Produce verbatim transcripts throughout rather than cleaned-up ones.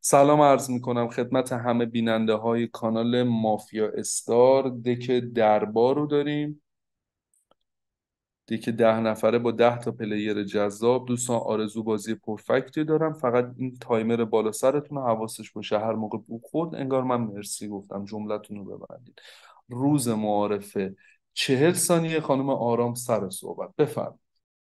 سلام عرض می کنم خدمت همه بیننده های کانال مافیا استار. دک دربار رو داریم. دک ده نفره با ده تا پلیر جذاب. دوستان آرزو بازی پرفکتی دارم، فقط این تایمر بالا سرتون رو حواسش باشه، هر موقع بو خورد انگار من مرسی گفتم جملتون رو ببندید. روز معارفه چهل ثانیه. خانم آرام سر صحبت بفرم.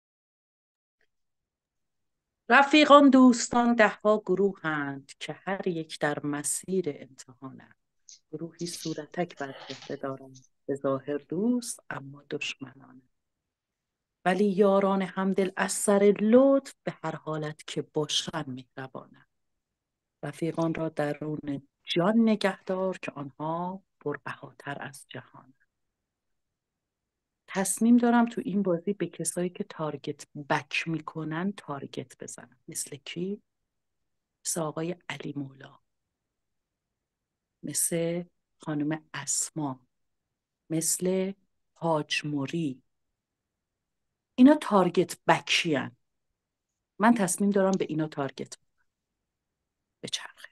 رفیقان دوستان دهها گروهند که هر یک در مسیر امتحانند. گروهی صورتک بر چهره دارند، به ظاهر دوست اما دشمنانند. ولی یاران همدل از سر لطف، به هر حالت که باشند مهربانند. رفیقان را درون جان نگهدار، که آنها پربهاتر از جهانند. تصمیم دارم تو این بازی به کسایی که تارگت بک میکنن تارگت بزنم. مثل کی؟ مثل آقای علی مولا، مثل خانم اسما، مثل حاج موری. اینا تارگت بکی هن. من تصمیم دارم به اینا تارگت بچرخه.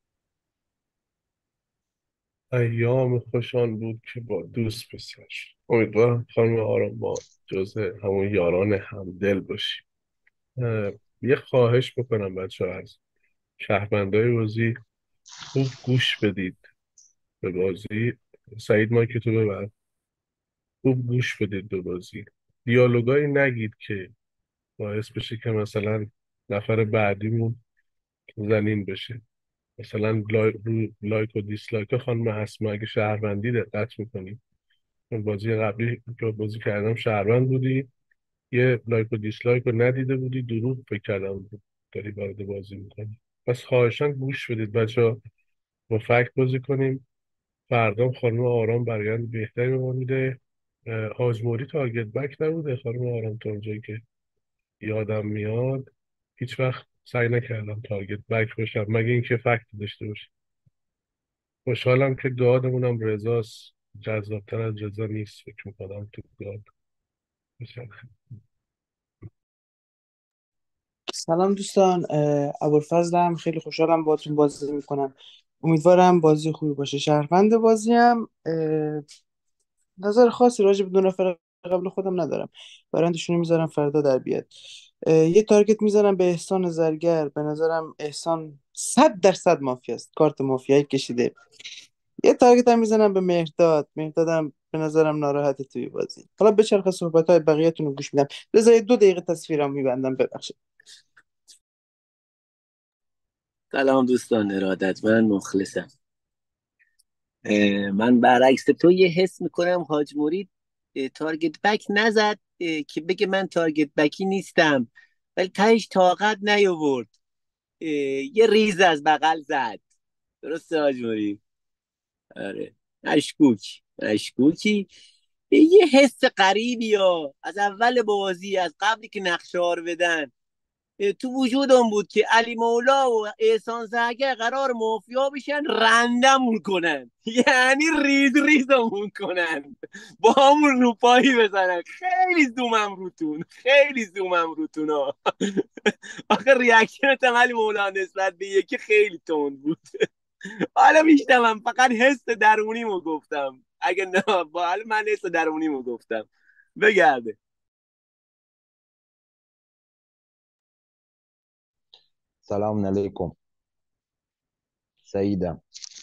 ایام خوشان بود که با دوست پسر. امیدوارم خانم آرام با جزء همون یاران همدل باشی. اه، یه خواهش میکنم بچه ها، از شهروندای بازی خوب گوش بدید به بازی. سعید مایک تو ببر. خوب گوش بدید به بازی. دیالوگایی نگید که باعث بشه که مثلا نفر بعدیمون زنین بشه. مثلا لای... رو لایک و دیسلایک خانم اسما اگه شهروندی دقت میکنی. من بازی قبلی که بازی کردم شهروند بودی، یه لایک و دیسلایک رو ندیده بودی، دروغ فکر کردم داری وارد بازی میکنی. پس خواهشاً گوش بدید بچه ها، با فکت بازی کنیم. فردا خانم آرام برایند بهتری به ما میده. اه، حاج موری تارگت بک نبوده خانم آرام، تا اونجایی که یادم میاد هیچ وقت سعی نکردم تارگت بک باشم، مگه اینکه فکت داشته باشه. خوشحالم که گادمونم رضاست. جذابتر از رضا نیست فکر میکنم تو گاد بشه. سلام دوستان، اه، ابوالفضلم. خیلی خوشحالم باهاتون بازی میکنم. امیدوارم بازی خوبی باشه. شهروند بازی هم اه، نظر خاصی راجع به دو نفر قبل خودم ندارم. برندشون میذارم فردا در بیاد. اه، یه تارگت میذارم به احسان زرگر. به نظرم احسان صد درصد مافیاست، کارت مافیایی کشیده. یه تارگت هم میزنم به مهرداد. مهردادم به نظرم ناراحته توی بازی. حالا بچرخه صحبت های بقیه‌تون رو گوش میدم. بذارید دو دقیقه تصویرم میبندم، ببخشید. سلام دوستان، ارادتمند مخلصم. اه، من برعکس تو یه حس میکنم حاج مرید اه، تارگت بک نزد، اه، که بگه من تارگت بکی نیستم، ولی تهش طاقت نیاورد. اه، یه ریز از بغل زد. درسته حاج مرید؟ آره. مشکوک مشکوکی. یه حس غریبی ها از اول بازی، از قبلی که نقشه ها رو بدن، تو وجودم بود که علی مولا و احسان زاگر قرار مافیا بشن، رندمون کنن یعنی ریز ریزمون کنن، با همون روپایی بزنن. خیلی زومم روتون، خیلی زومم روتون ها. آخه ریاکشنت هم علی مولا نسبت به یکی خیلی تند بود. حالا میشتم فقط حس درونیمو گفتم، اگه نه با حال من حس درونیمو گفتم. بگرده. سلام علیکم. سعیدم.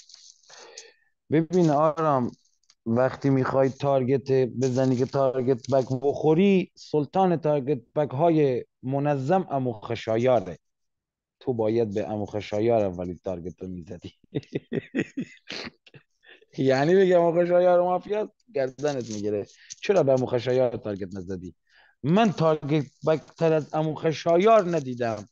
ببین آرام، وقتی میخوای تارگت بزنی که تارگت بک بخوری، سلطان تارگت بک های منظم امو خشایاره. تو باید به امو خشایار اولی تارگت رو میزدی. یعنی بگم امو خشایار مافیا گردنت میگیره. چرا به امو خشایار تارگت نزدی؟ من تارگت بک تر از امو خشایار ندیدم.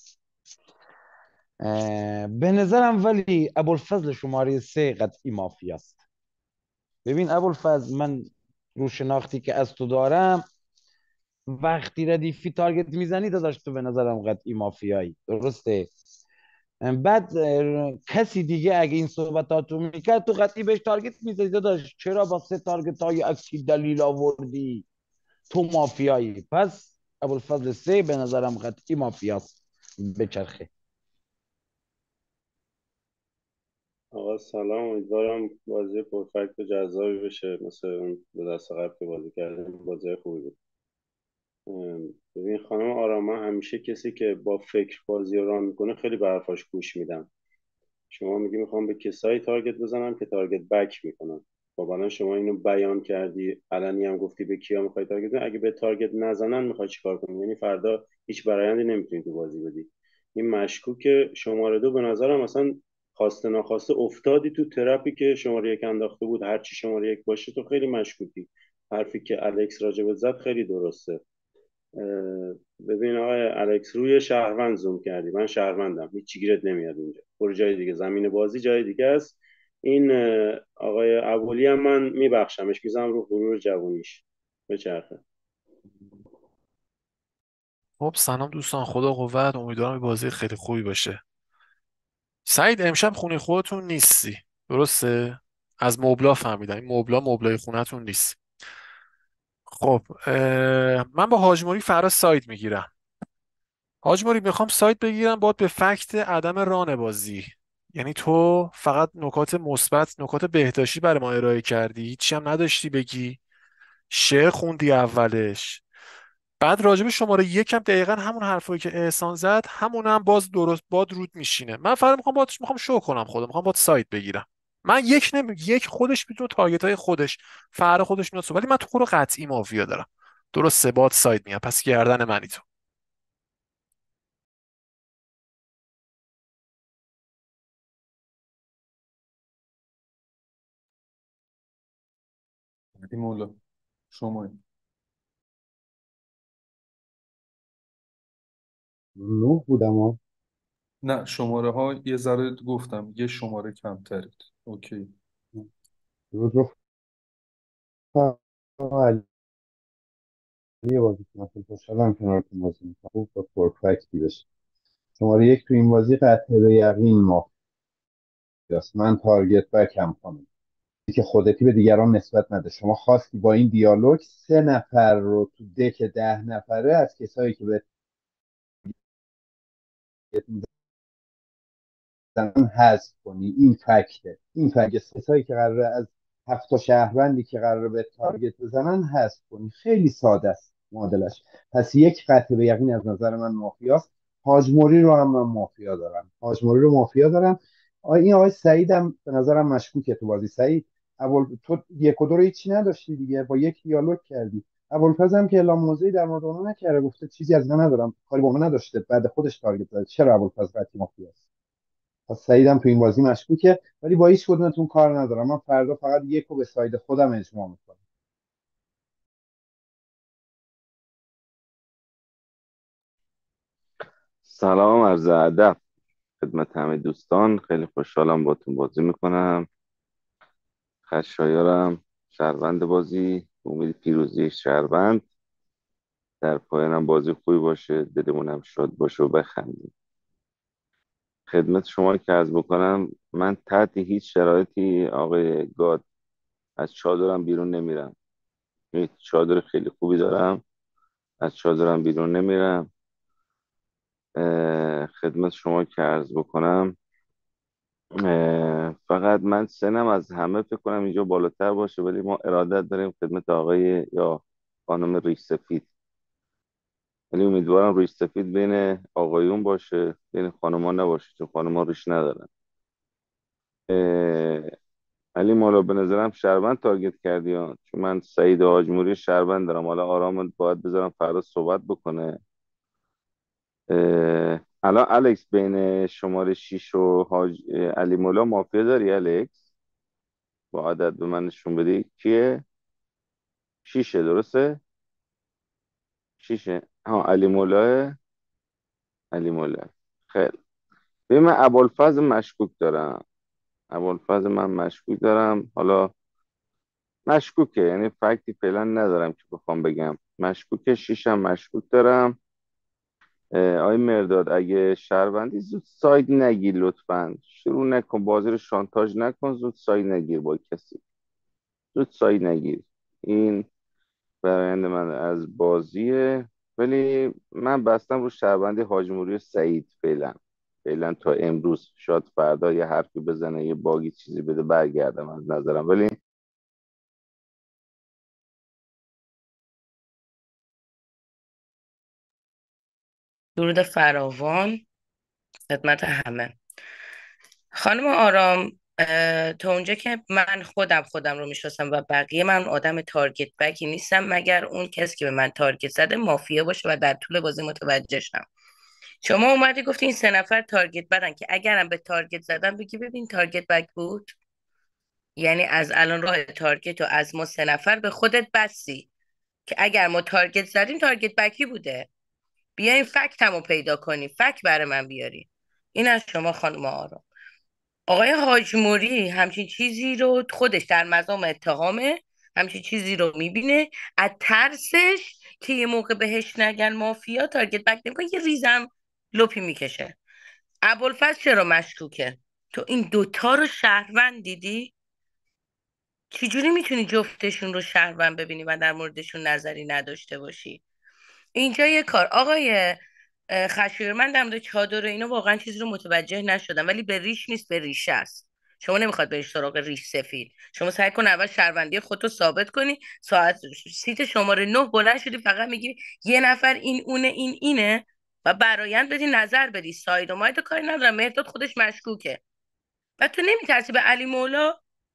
به نظرم ولی ابوالفضل شماره سه قطعی مافیاست. ببین ابوالفضل، من رو شناختی که از تو دارم، وقتی ردیفی تارگت میزنی داداش تو به نظرم قطعی مافیایی. درسته؟ بعد کسی دیگه اگه این صحبتاتو میکرد تو قطعی بهش تارگت میزدی. داداش چرا با سه تارگت های اکسی دلیل آوردی؟ تو مافیایی. پس ابوالفضل سه به نظرم قطعی مافیاست. بچرخه. آقا سلام، امیدوارم بازی پرفکت و جذابی بشه مثل اون دو دست قبل که بازی کردیم. بازی خوبی بود. ام، ببین خانم آرام، من همیشه کسی که با فکر بازی رو ران میکنه خیلی به حرفاش گوش میدم. شما میگی میخوام به کسایی تارگت بزنم که تارگت بک میکنن. خب الان شما اینو بیان کردی، علنی هم گفتی به کیا میخوای تارگت بزنی. اگه به تارگت نزنن میخوای چیکار کنی؟ یعنی فردا هیچ برایندی نمیتونی تو بازی بدی. این مشکوک شماره دو. به نظرم مثلا خواسته ناخواسته افتادی تو ترپی که شماره یک انداخته بود. هر چی شماره یک باشه تو خیلی مشکوکی. حرفی که الکس راجبت زد خیلی درسته. اه، ببین آقای الکس، روی شهروند زوم کردی. من شهروندم، هیچ گیرت نمیاد اینجا. برو جای دیگه، زمین بازی جای دیگه است. این اه، آقای ابولی هم من میبخشمش، میزنم رو غرور جوونیش. بچرخه. خب سلام دوستان، خدا قوت. امیدوارم بازی خیلی خوبی باشه. سعید، امشب خونه خودتون نیستی، درسته؟ از مبلا فهمیدم این مبلا مبلای خونتون نیست. خب اه، من با حاج موری فردا ساید میگیرم. حاج موری میخوام ساید بگیرم باید به فکت عدم ران بازی. یعنی تو فقط نکات مثبت، نکات بهداشتی برای ما ارائه کردی، هیچی هم نداشتی بگی. شعر خوندی اولش، بعد راجب شماره یکم دقیقا همون حرفایی که احسان زد همون هم باز درست باد رود میشینه. من فقط میخوام باد میخوام شو کنم خودم، میخوام باد سایت بگیرم. من یک نمی یک خودش میتونه تارگت های خودش فردا خودش میاد، ولی من تو خود رو قطعی مافیا دارم. درسته، باد سایت میاد، پس گردن منی تو. علی مولا، شما. نه بودم ها. نه، شماره ها یه ذره گفتم یه شماره کمترید. اوکی. درود رفقا. علی بازی کنم، خیلی خوشحالم کنارتون بازی میکنم. خوب و پرفکتی بشه. شماره یک تو این بازی قطعه به یقین مافیاست. من تارگت بکم کنم که خودتی به دیگران نسبت نده. شما خواستی با این دیالوگ سه نفر رو تو دک ده نفره از کسایی که به زنان حذف کنی. این فکته. این فکت کسایی که قراره از هفت تا شهروندی که قراره به تارگت بزنن حذف کنی. خیلی ساده است معادلش. پس یک قطعه به یقین از نظر من مافیاست. حاج موری رو هم من مافیا دارم. حاج موری رو مافیا دارم. آ این آقای سعید هم به نظرم مشکوکه تو بازی. سعید اول تو یک و دو رو هیچی نداشتی دیگه، با یک دیالوگ کردی. ابوالفضل هم که اعلام موضعی در مورد اونها نکرده، گفته چیزی از من ندارم، کاری با من نداشته، بعد خودش تارگت زد. چرا ابوالفضل قطعی مافیاست؟ پس سعیدم تو این بازی مشکوکه، ولی با هیچ کدومتون کار ندارم. من فردا فقط یک رو به ساید خودم اجماع میکنم. سلام، عرض ادب خدمت همه دوستان. خیلی خوشحالم باتون بازی میکنم. خشایارم، شهروند بازی. امید پیروزی شهروند. در پایانم بازی خوبی باشه، دلمونم شاد باشه و بخندیم. خدمت شما که عرض بکنم، من تحت هیچ شرایطی آقای گاد از چادرم بیرون نمیرم. هیچ چادر خیلی خوبی دارم، از چادرم بیرون نمیرم. اه، خدمت شما که عرض بکنم، اه، فقط من سنم از همه فکر کنم اینجا بالاتر باشه، ولی ما ارادت داریم خدمت آقای یا خانم ریش سفید. ولی امیدوارم ریش سفید بین آقایون باشه، بین خانمان نباشه، چون خانمان ریش ندارن. اه، علی مولا به نظرم شهروند تارگت کردی ها. چون من سعید حاجموری شهروند دارم. حالا آرام باید بذارم فردا صحبت بکنه. اه، الان الکس بین شماره شیش و حاج... اه، علی مولا مافیا داری الکس؟ با عدد به من نشون بدی کیه؟ شیشه، درسته؟ شیشه، ها، علی مولاه. علی مولاه. خیلی. ببین، من ابوالفضل مشکوک دارم. ابوالفضل من مشکوک دارم. حالا مشکوکه، یعنی فکتی فعلا ندارم که بخوام بگم مشکوکه. شیشم مشکوک دارم. اه، آی مرداد، اگه شهروندی زود ساید نگیر لطفا. شروع نکن بازی رو، شانتاژ نکن، زود ساید نگیر با کسی. زود ساید نگیر. این برایند من از بازیه. ولی من بستم رو شهروندی حاج موری و سعید فعلا. فعلا تا امروز، شاید فردا یه حرفی بزنه، یه باگی چیزی بده برگردم از نظرم. ولی درود فراوان خدمت همه. خانم آرام، اه، تا اونجا که من خودم خودم رو میشناسم و بقیه، من آدم تارگت بکی نیستم مگر اون کسی که به من تارگت زده مافیا باشه و در طول بازی متوجه شم. شما اومدی گفتی این سه نفر تارگت بدن که اگرم به تارگت زدن بگی ببین تارگت بک بود. یعنی از الان راه تارگت و از ما سه نفر به خودت بسی که اگر ما تارگت زدیم تارگت بکی بوده. بیاین فکت همو پیدا کنی، فکت برای من بیاری. این از شما خانم آرام. آقای حاج موری همچین چیزی رو خودش در مقام اتهامه، همچین چیزی رو میبینه، از ترسش که یه موقع بهش نگن مافیا تارگت بک نمیکنه، یه ریزم لپی میکشه. ابوالفضل چرا مشکوکه؟ تو این دوتا رو شهروند دیدی؟ چجوری میتونی جفتشون رو شهروند ببینی و در موردشون نظری نداشته باشی؟ اینجا یه کار آقای اه، خشایار، من در مورد چادر و اینا واقعا چیزی رو متوجه نشدم، ولی به ریش نیست به ریشه است. شما نمیخواد بری سراغ ریش سفید. شما سعی کن اول شهروندی خودتو ثابت کنی. ساعت سیت شماره نه بلند شدی فقط میگی یه نفر این اونه این اینه و برایند بدی، نظر بدی. ساید و ماید کاری ندارم، مهرداد خودش مشکوکه. و تو نمیترسی به علی مولا؟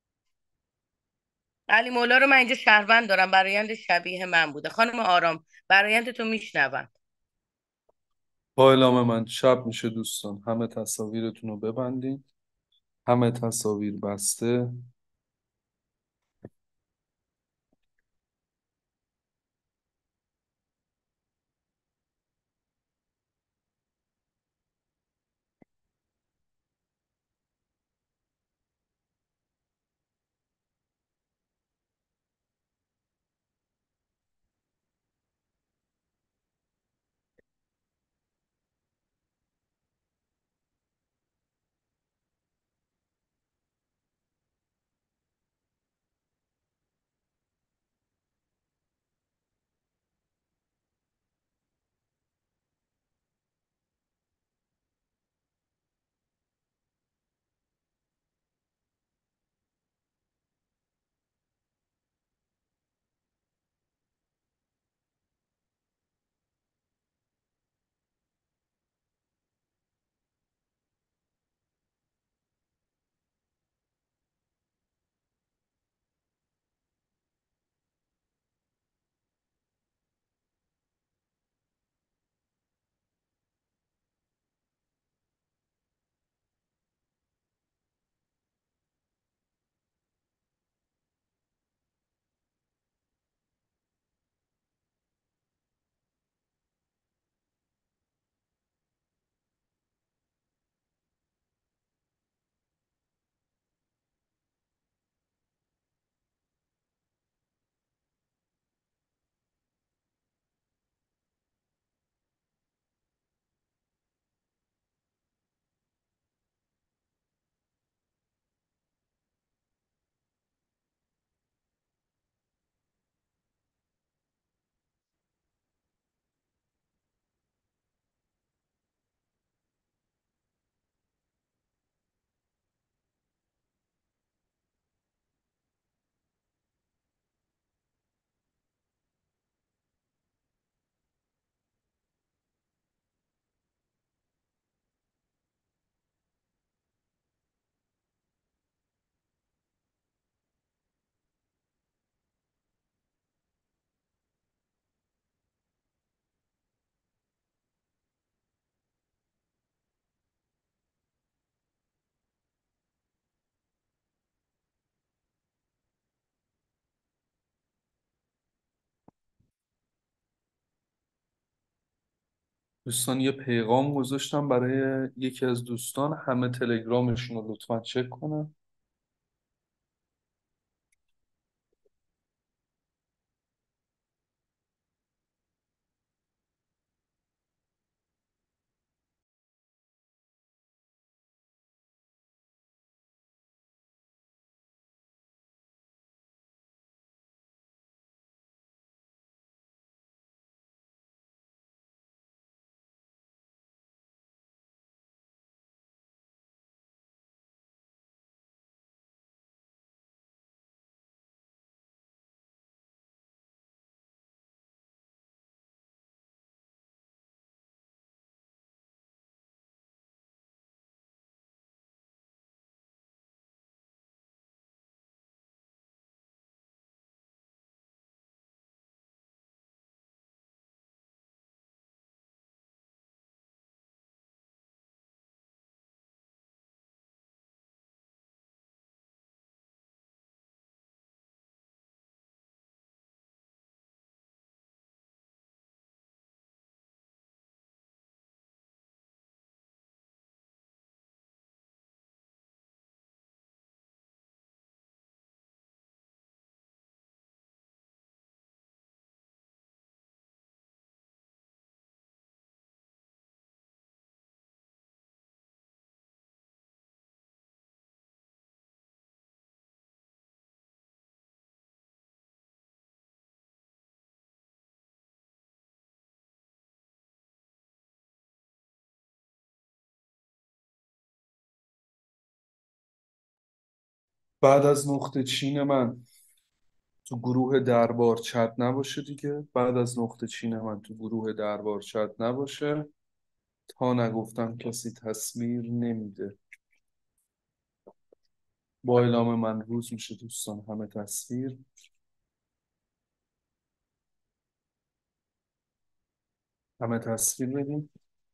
علی مولا رو من اینجا شهروند دارم، برایند شبیه من بوده. خانم آرام، برایند تو میشنوم. با اعلام من شب میشه دوستان، همه تصاویرتون رو ببندید، همه تصاویر بسته. دوستان یه پیغام گذاشتم برای یکی از دوستان، همه تلگرامشون رو لطفا چک کنن. بعد از نقطه چین من تو گروه دربار چت نباشه دیگه. بعد از نقطه چین من تو گروه دربار چت نباشه. تا نگفتم کسی تصویر نمیده. با اعلام من روز میشه دوستان، همه تصویر. همه تصویر بدیم.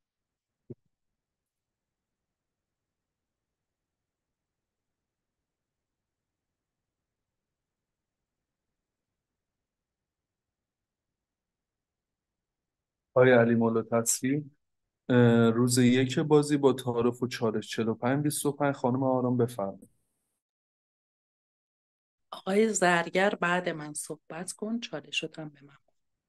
آیا علی مولا تصویر. اه، روز یک بازی با تعارف و چالش چهل و پنج بیست و پنج. خانم آرام بفرمایید. آقای زرگر بعد من صحبت کن، چالشت هم به من.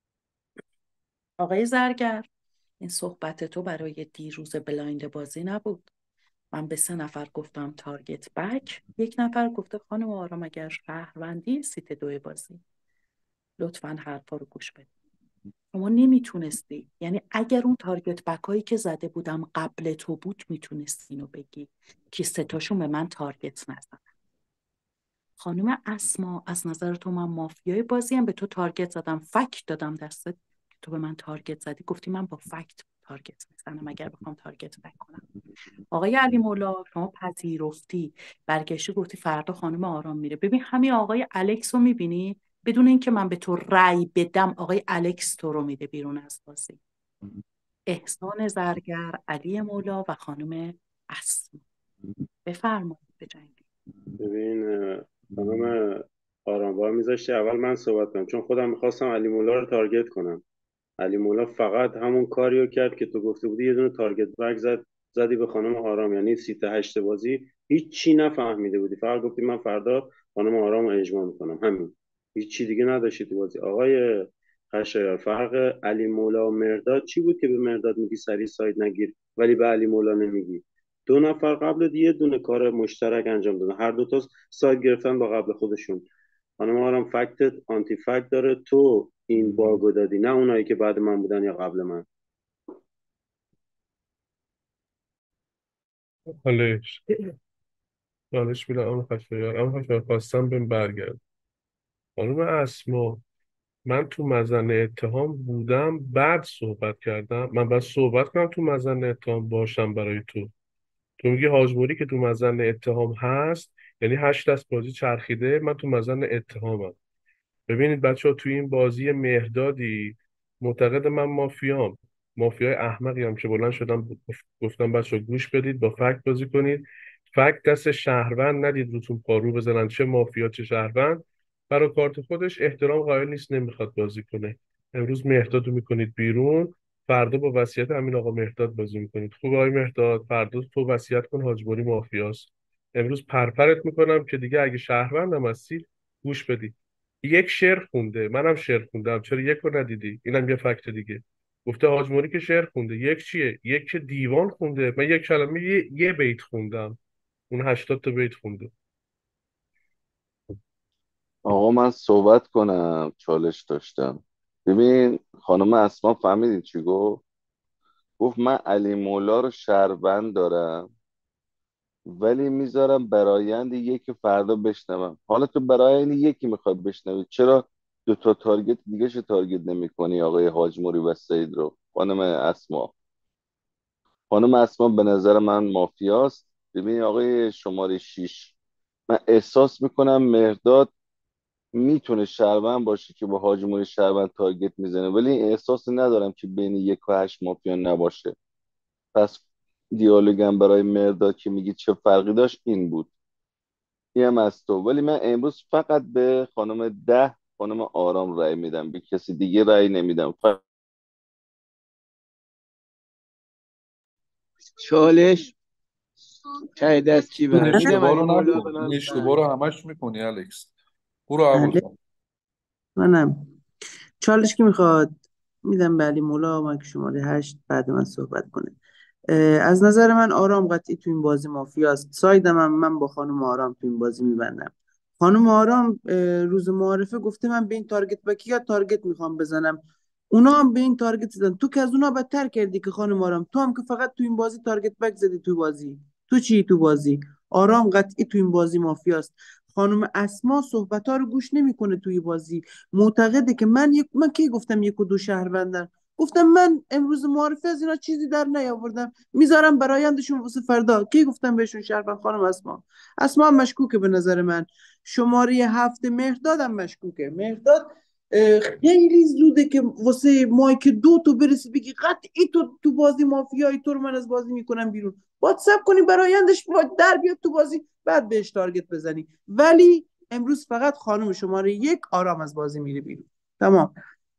آقای زرگر، این صحبت تو برای دیروز بلایند بازی نبود. من به سه نفر گفتم تارگت بک، یک نفر گفته خانم آرام اگر شهروندی سیت دو بازی لطفاً حرفا رو گوش بده. شما نمیتونستی، یعنی اگر اون تارگت بک هایی که زده بودم قبل تو بود میتونستی اینو بگی که سه تاشون به من تارگت نزدن. خانم اسما، از نظر تو من مافیای بازی هم به تو تارگت زدم، فکت دادم دستت که تو به من تارگت زدی، گفتی من با فکت تارگت میزنم اگر بخوام تارگت بک کنم. آقای علی مولا، شما پذیرفتی، برگشتی گفتی فردا خانم آرام میره. ببین همین آقای الکس رو میبینی، بدون اینکه من به تو رأی بدم آقای الکس تو رو میده بیرون از بازی. احسان زرگر، علی مولا و خانم اسما، بفرمایید به جنگ. ببین اه، خانم آرام بار میذاشتی اول من صحبت کنم، چون خودم میخواستم علی مولا رو تارگت کنم. علی مولا فقط همون کاریو کرد که تو گفته بودی، یه دونه تارگت بک زد، زدی به خانم آرام. یعنی سیت هشت بازی هیچ چی نفهمیده بودی، فقط گفتی من فردا خانم آرام رو اجماع میکنم، همین. هیچ چی دیگه نداشتی تو بازی. آقای خشایار، فرق علی مولا و مرداد چی بود که به مرداد میگی سری ساید نگیر ولی به علی مولا نمیگی؟ دو نفر قبل یه دونه کار مشترک انجام دادن، هر دو تا ساید گرفتن با قبل خودشون. خانم آرام فکتت آنتی فکت داره، تو این باگو دادی، نه اونایی که بعد من بودن یا قبل من. حالش حالش میدم اما خشایار. اما خشایار خواستم بهم برگرد. خانم اسما، من تو مظنه اتهام بودم بعد صحبت کردم. من باید صحبت کنم تو مظنه اتهام باشم برای تو. تو میگی حاجموری که تو مظنه اتهام هست، یعنی هشت دست بازی چرخیده من تو مظنه اتهامم. ببینید بچه ها، توی این بازی مهدادی معتقد من مافیام، مافیای احمقی هم که بلند شدم گفتم بچه ها گوش بدید، با فکت بازی کنید. فکت دست شهروند ندید روتون پارو بزنن، چه مافیا چه شهروند. برای کارت خودش احترام قائل نیست، نمیخواد بازی کنه. امروز مهداد رو میکنید بیرون، فردا با وصیت همین آقا مهداد بازی میکنید. خوب آقای مهداد، فردا تو وصیت کن حاجبوری مافیاست. امروز پرپرت میکنم که دیگه اگه شهروندم هستی گوش بدید. یک شعر خونده، منم شعر خوندم، چرا یک رو ندیدی؟ اینم یه فکت دیگه. گفته حاج موری که شعر خونده. یک چیه؟ یک که دیوان خونده. من یک کلمه یه, یه بیت خوندم، اون هشتاد تا بیت خونده. آقا من صحبت کنم، چالش داشتم. ببین خانم اسما فهمیدید چی گفت؟ گفت من علی مولا رو شهروند دارم ولی میذارم برایند یکی فردا بشنوم. حالا تو برایند یکی میخواد بشنوی، چرا دو تا تارگت دیگه شو تارگت نمی کنی؟ آقای حاج موری و سید رو. خانم اسما، خانم اسما به نظر من مافیاست. ببین آقای شماره شیش، من احساس میکنم مهرداد میتونه شهروند باشه که با حاج موری شهروند تارگت میزنه، ولی این احساس ندارم که بین یک و هشت مافیا نباشه. پس دیالوگم برای مرداد که میگی چه فرقی داشت این بود. این هم از تو. ولی من امروز فقط به خانم ده، خانم آرام رأی میدم، به کسی دیگه رأی نمیدم. ف... چالش ته دست کی این برم میدم اشتباه علی رو مولا نکن، به من این اشتباه بعد. رو همش میکنی الکس. برو بله، ابوالفضل. منم. چالش که میخواد میدم به علی مولا، من که شماره هشت بعد من صحبت کنه. اه، از نظر من آرام قطعی تو این بازی مافیاست. سایدم هم من با خانم آرام تو این بازی میبندم. خانم آرام اه، روز معارفه گفته من به این تارگت بکی یا تارگت میخوام بزنم، اونا هم به این تارگت زدن. تو که از اونا بدتر کردی که خانم آرام، تو هم که فقط تو این بازی تارگت بک زدی. تو بازی تو چی تو بازی؟ آرام قطعی تو این بازی مافیاست. خانم اسما صحبت ها رو گوش نمیکنه توی بازی. معتقده که من یک من کی گفتم یک و دو شهروندن؟ گفتم من امروز معارفه از اینا چیزی در نیاوردم، میذارم برایندشون واسه فردا. کی گفتم بهشون شهروند؟ خانم اسما. اسما هم مشکوکه به نظر من. شماره هفت مهردادم مشکوکه. مهرداد اه، خیلی زوده که واسه مایک دو تو برسی بگی قطعی تو تو بازی مافیایی، تو رو من از بازی میکنم بیرون. باید سب کنی برایندش باید در بیاد تو بازی، بعد بهش تارگت بزنی. ولی امروز فقط خانم شماره یک آرام از بازی میره بیرون. تمام.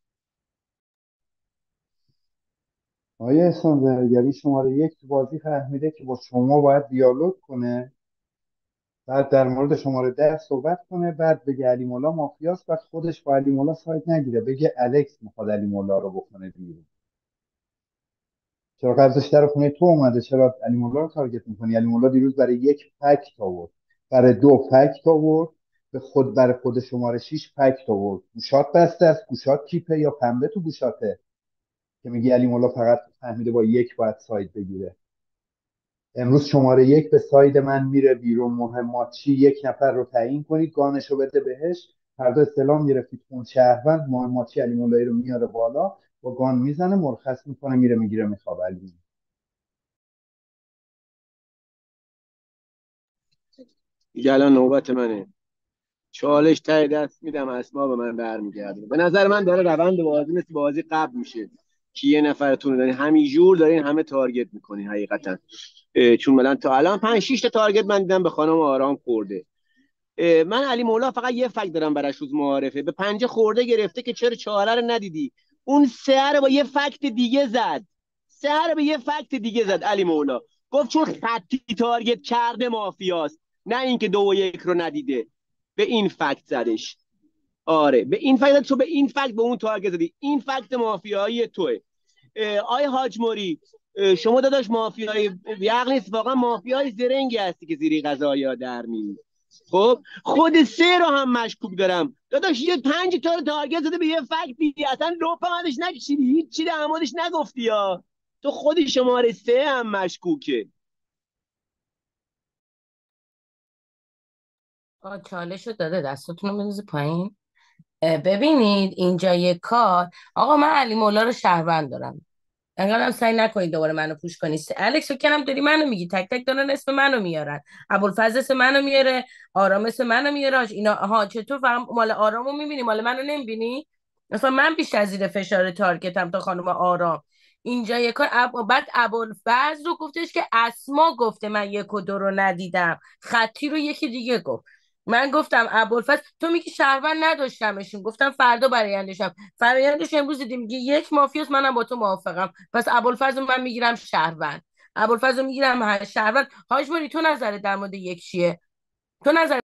آیا احسان زرگری شماره یک تو بازی فهمیده که با شما باید دیالوگ کنه، بعد در مورد شماره ده صحبت کنه، بعد بگه علی مولا مافیاست، بعد خودش با علی مولا سایت نگیره، بگه الکس میخواد علی مولا رو بکنه بیرون. چرا قبضش در خونه تو اومده؟ چرا علی مولا رو تارگت میکنی؟ علی مولا دیروز برای یک فکت آورد، برای دو فکت آورد، به خود برای خود شماره شش فکت آورد. گوشات بسته است. گوشات کیپه یا پنبه تو گوشاته که میگی علی مولا فقط فهمیده با یک باید سایت بگیره؟ امروز شماره یک به ساید من میره بیرون. مهمات چی؟ یک نفر رو تعیین کنید، گانش رو بده بهش، فردا استلام گرفتید خون شهروند، مهمات چی علی مولایی رو میاره بالا، با گان میزنه، مرخص میکنه، میره میگیره میخوابه. علی دیگه الان نوبت منه. چالش ته دست میدم، اسما به من برمیگردونه. به نظر من داره روند بازی مثل بازی قبل میشه که یه نفرتون رو دارین همینجور دارین همه تارگت میکنین حقیقتا. اه، چون من تا الان پنج شش تا تارگت من دیدم به خانم آرام خورده. اه، من علی مولا فقط یه فکت دارم براش روز معارفه، به پنجه خورده گرفته که چرا چهاره رو ندیدی. اون سه رو با یه فکت دیگه زد، سه رو به یه فکت دیگه زد علی مولا. گفت چون خطی تارگت کرده مافیاست، نه اینکه دو و یک رو ندیده. به این فکت زدش. آره به این فکت، تو به این فکت به اون تارگت زدی. این فکت مافیایی توه. آی حاج موری، شما داداش مافیایی یقل نیست، واقعا مافیای زرنگی هستی که زیری قضایی در میری. خب خود سه رو هم مشکوک دارم داداش. یه پنج تا رو تارگت زده به یه فکت دیگه، اصلا لپمدش نکشیدی، هیچ چی در موردش نگفتی. یا تو خودی شماره سه هم مشکوکه. آه چالش رو داده، دستتون رو بندازی پایین. اه، ببینید اینجا یه کار. آقا من علی مولا رو شهروند دارم، انقدرم سعی نکنید دوباره منو پوش کنید. الکس فکر کنم داری منو میگی، تک تک دارن اسم منو میارن. ابوالفضل اسم منو میاره، آرام اسم منو میاره. آج اینا ها چطور فهم مال آرامو میبینی مال منو نمیبینی؟ مثلا من بیشتر زیر فشار تارگتم تا خانم آرام. اینجا یه کار اب... بعد ابوالفضل رو گفتش که اسما گفته من یک و دو رو ندیدم، خطی رو یکی دیگه گفت. من گفتم ابوالفضل، تو میگی شهروند نداشتمشون، گفتم فردا برایندشم. فرایندش امروز دیدیم میگه یک مافیاست، منم با تو موافقم. پس ابوالفضل رو من میگیرم شهروند، ابوالفضل رو میگیرم شهروند. حاج ماری تو نظرت در مورد یک چیه؟ تو نظر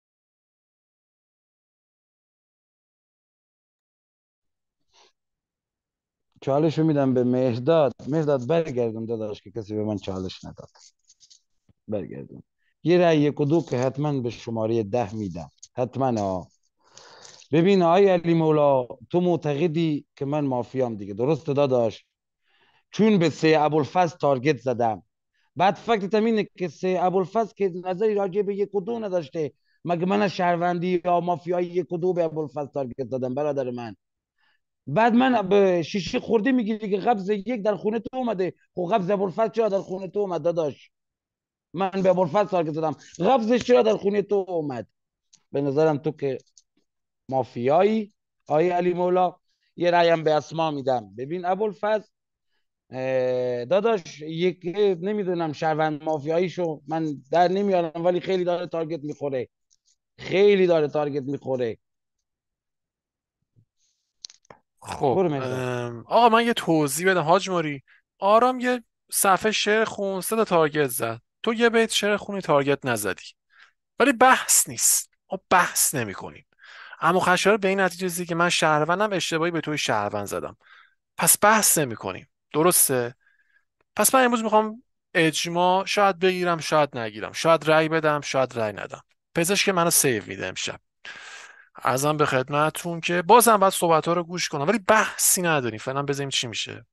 چالش رو میدم به مهرداد. مهرداد برگردون داداش که کسی به من چالش نداد. برگردون. یه رأی یک و دو که حتما به شماره ده میدم، حتما. ها ببین آقای علی مولا، تو معتقدی که من مافیام دیگه، درسته داداش؟ چون به سه ابوالفضل تارگت زدم. بعد فکرت اینه که سه ابوالفضل که نظری راجع به یک و دو نداشته، مگه من از شهروندی یا مافیایی یک و دو به ابوالفضل تارگت زدم برادر من؟ بعد من به شیشه خورده میگیری که قبض یک در خونه تو اومده. خب قبض ابوالفضل چرا در خونه تو اومد داداش؟ من به ابوالفضل تارگت زدم، قبضش چرا در خونه تو اومد؟ به نظرم تو که مافیایی آقای علی مولا. یه رایم به اسما میدم. ببین ابوالفضل داداش، یک نمیدونم شهروند مافیاییشو من در نمیارم، ولی خیلی داره تارگت میخوره، خیلی داره تارگت میخوره. خب برو مهرداد. ام، آقا من یه توضیح بدم حاج ماری. آرام یه صفحه شعر خون، سه تا تارگت زد، تو یه بیت شعر خونی تارگت نزدی. ولی بحث نیست، ما بحث نمی کنیم. اما خشایار به این نتیجه رسید که من شهروندم، اشتباهی به توی شهروند زدم، پس بحث نمی کنیم. درسته؟ پس من امروز میخوام اجماع شاید بگیرم شاید نگیرم، شاید رأی بدم شاید رأی ندم. پزشک منو سیو میده امشب. ازم به خدمتتون که بازم باید صحبت ها رو گوش کنم، ولی بحثی نداریم فعلا. بذاریم چی میشه.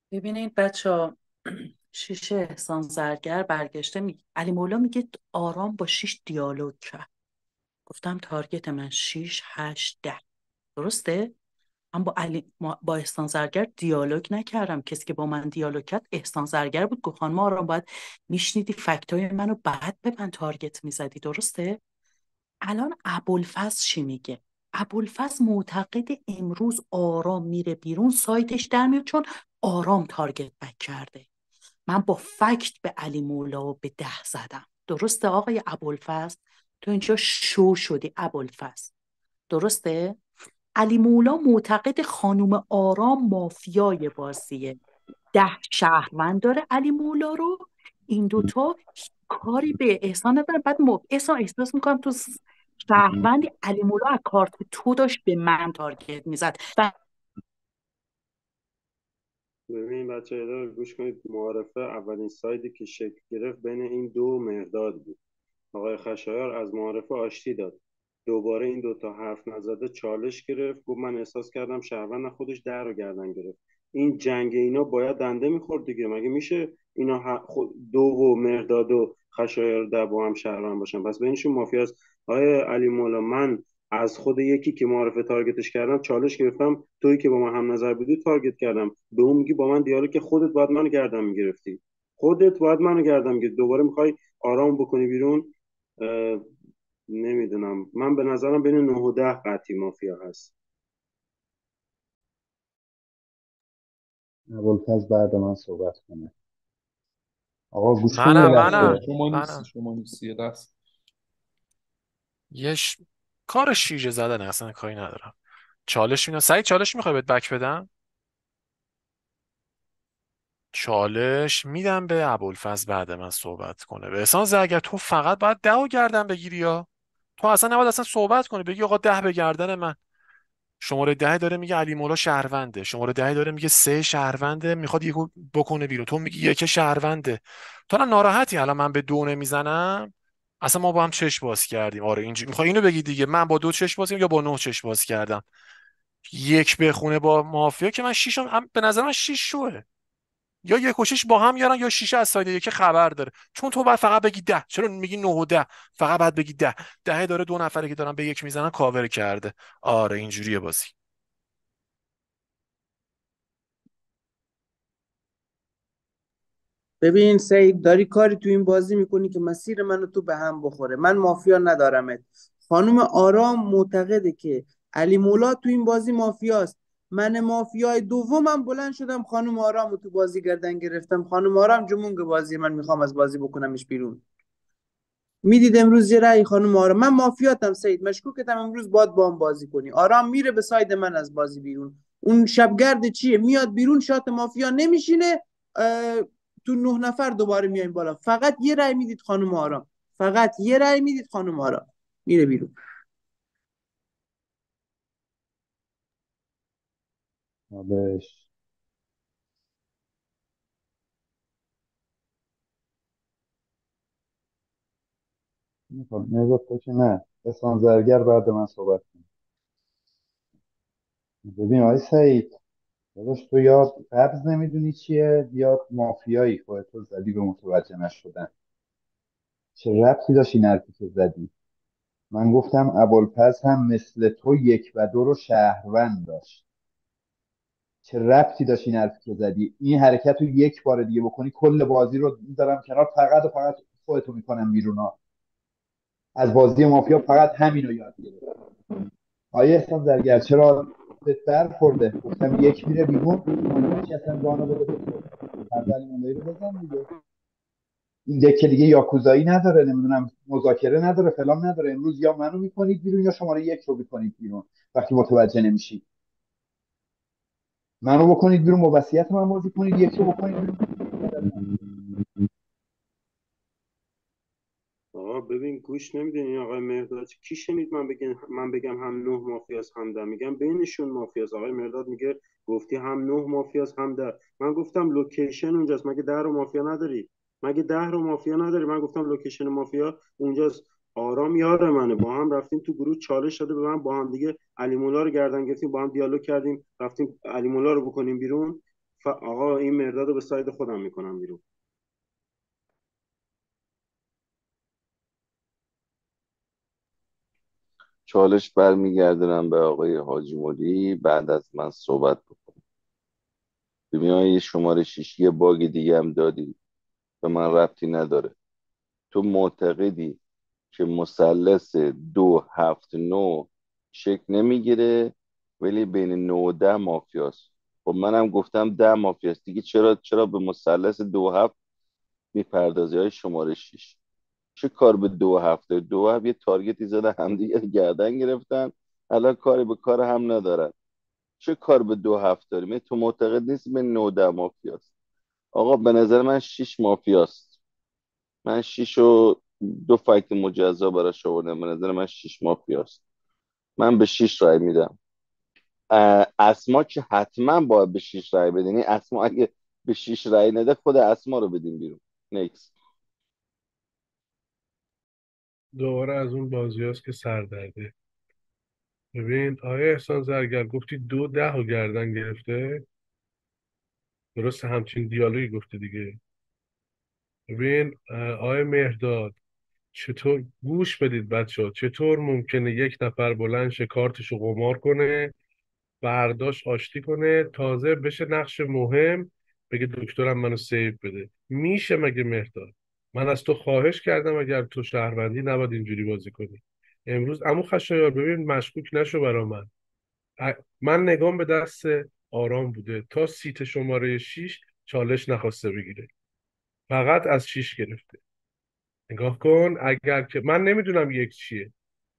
ببینید بچه شیشه احسان زرگر برگشته میگه علی مولا میگه آرام با شیش دیالوگ کرد. گفتم تارگت من شیش هشت ده، درسته؟ من با علی با احسان زرگر دیالوگ نکردم. کسی که با من دیالوگ کرد احسان زرگر بود. گفت خانم آرام باید میشنیدی فکتای منو بعد به من تارگت میزدی، درسته؟ الان ابوالفضل چی میگه؟ ابوالفضل معتقد امروز آرام میره بیرون سایتش در میاد چون آرام تارگت بک کرده. من با فکت به علی مولا و به ده زدم، درسته آقای ابوالفضل؟ تو اینجا شو شدی ابوالفضل، درسته؟ علی مولا معتقد خانوم آرام مافیای بازیه، ده شهروند داره علی مولا رو. این دوتا کاری به احسان نداره. بعد م... احسان احساس میکنم تو س- شهروندی. علی مولا از کارت تو داشت به من تارگت میزد و ببین بچه یه دقیقه گوش کنید. معارفه اولین سایدی که شکل گرفت بین این دو مهداد بود. آقای خشایار از معارفه آشتی داد، دوباره این دوتا حرف نزده چالش گرفت، گفت من احساس کردم شهروند خودش در رو گردن گرفت. این جنگ اینا باید دنده میخورد دیگه، مگه میشه اینا ح- خود- دو و مرداد و خشایار در با هم شهروند باشن؟ پس بینشون مافیا است. آقای علی مولا، من از خود یکی که معارفه تارگتش کردم چالش گرفتم، تویی که با من هم نظر بودی تارگت کردم، به اون میگی با من دیالوگ که خودت باید منو گردن میگرفتی، خودت باید منو گردن میگرفتی، دوباره میخوای آرام بکنی بیرون. اه، نمیدونم، من به نظرم بین نه و ده قطعی مافیا هست. ابوالفضل بعد من صحبت کنه. آقا گوش کن یه منم نه منم لحظه. شما نیستی، منم شما نیستی، یه دست. یه ش... کار شیرجه زدن اصلا کاری ندارم. چالش میدم سعید، چالش میخوای بهت بک بدم؟ چالش میدم به ابوالفضل بعد من صحبت کنه. به احسان اگر تو فقط باید ده و گردن بگیری، یا تو اصلا نباید اصلا صحبت کنی بگی آقا ده به گردن من. شماره ده داره میگه علی مولا شهرونده، شماره ده داره میگه سه شهرونده میخواد یکو بکنه بیرون، تو میگی یک شهرونده. تو الان ناراحتی الان من به دو نمیزنم؟ اصلا ما با هم چش باز کردیم. آره اینجوری میخوای اینو بگی دیگه، من با دو چش باز کردم یا با نه چش باز کردم. یک بخونه با مافیا که من شیشم هم به نظر من شیش شوه، یا یک و شش با هم یارن یا شیشه از سایده یک خبر داره. چون تو باید فقط بگی ده، چرا میگی نه و ده؟ فقط باید بگی ده. ده داره دو نفره که دارن به یک میزنن کاور کرده. آره اینجوریه بازی. ببین سعید، داری کاری تو این بازی میکنی که مسیر منو تو به هم بخوره. من مافیا ندارمت. خانم آرام معتقده که علی مولا تو این بازی مافیاست. من مافیای دومم بلند شدم خانم آرام رو تو بازی گردن گرفتم. خانم آرام جمونگ بازی، من میخوام از بازی بکنمش بیرون. میدید امروز یه رأی خانم آرام. من مافیاتم سعید، مشکوکتم، امروز باد با هم بازی کنی. آرام میره به ساید من از بازی بیرون. اون شبگرد چیه میاد بیرون، شات مافیا نمیشینه. اه، تو نه نفر دوباره میایم بالا. فقط یه رأی میدید خانم آرام، فقط یه رأی میدید خانم آرام، میره بیرون. چالش میخواد نگاه تو که نه. احسان زرگر بعد من صحبت کنه. ببین آقای سعید، داداش تو یا قبض نمیدونی چیه یا مافیایی خودتو زدی به متوجه نشدن. چه ربطی داشت این حرفی که زدی؟ من گفتم ابوالفضل هم مثل تو یک و دو رو شهروند داشت. چه ربطی داشت این حرفی که زدی؟ این حرکت رو یک بار دیگه بکنی کل بازی رو میذارم کنار، فقط و فقط خودتو میکنم بیرون ها. از بازی مافیا فقط همین رو یاد گرفت. آیه احسان زرگر چرا بهت برخورده؟ گفتم یک میره بیرون، هیچ اصلا گانو بده به تو، اول مولایی رو بزن دیگه. این دکه دیگه یاکوزایی نداره، نمیدونم مذاکره نداره، فلان نداره. امروز یا منو میکنید بیرون یا شماره یک رو میکنید بیرون. وقتی متوجه نمیشید منو بکنید بیرون، با وصیت من بازی کنید، یک رو بکنید بیرون. آقا ببین گوش نمیدین این آقای مهرداد کی شنید من بگم من بگم هم نه مافیاس هم ده؟ میگم بینشون مافیاس. آقای مهرداد میگه گفتی هم نه مافیاس هم ده. من گفتم لوکیشن اونجاست، مگه ده رو مافیا نداری؟ مگه ده رو مافیا نداری؟ من گفتم لوکیشن مافیا اونجاست. آرام یار منه، با هم رفتیم تو گروه، چالش داده به من، با هم دیگه علی مولا رو گردن گرفتیم، با هم دیالوگ کردیم، رفتیم علی مولا رو بکنیم بیرون. ف... آقا این مرداد رو به ساید خودم میکنم بیرون. چالش برمیگردونم به آقای حاجی مولی بعد از من صحبت بکنم. ببین آقای شماره شیش یه باگ دیگه هم دادی، به من ربطی نداره. تو معتقدی که مثلث دو هفت نو شکل نمیگیره ولی بین نو و ده مافیاست. خب منم گفتم ده مافیاست دیگه، چرا چرا به مثلث دو هفت میپردازی های شماره شیش؟ چه کار به دو هفته؟ دو هفت یه تارگتی زده همدیگه گردن گرفتن، الان کاری به کار هم ندارن. چه کار به دو هفت داریم؟ تو معتقد نیست به نو ده مافیاست؟ آقا به نظر من شیش مافیاست. من شیش و دو فکت مجزا براش آوردم، به نظر من شیش مافیاست. من به شیش رای میدم. اه، اسما که حتما باید به شیش رای بدین. این اسما اگه به شیش رای نده خود اسما رو بدین بیرون. نیکس. دوباره از اون بازی هست که سردرده. ببین آیا احسان زرگر گفتی دو ده و گردن گرفته، درست همچین دیالوگی گفته دیگه. ببین اه، آیا مهرداد، چطور گوش بدید بچه ها، چطور ممکنه یک نفر بلند شه کارتشو قمار کنه، برداشت آشتی کنه، تازه بشه نقش مهم بگه دکترم منو سیو بده؟ میشه مگه مهرداد؟ من از تو خواهش کردم اگر تو شهروندی نباید اینجوری بازی کنی. امروز عمو خشایار ببین مشکوک نشو برا من. ا- من نگام به دست آرام بوده تا سیت شماره شیش چالش نخواسته بگیره، فقط از شیش گرفته. نگاه کن، اگر که من نمیدونم یک چیه.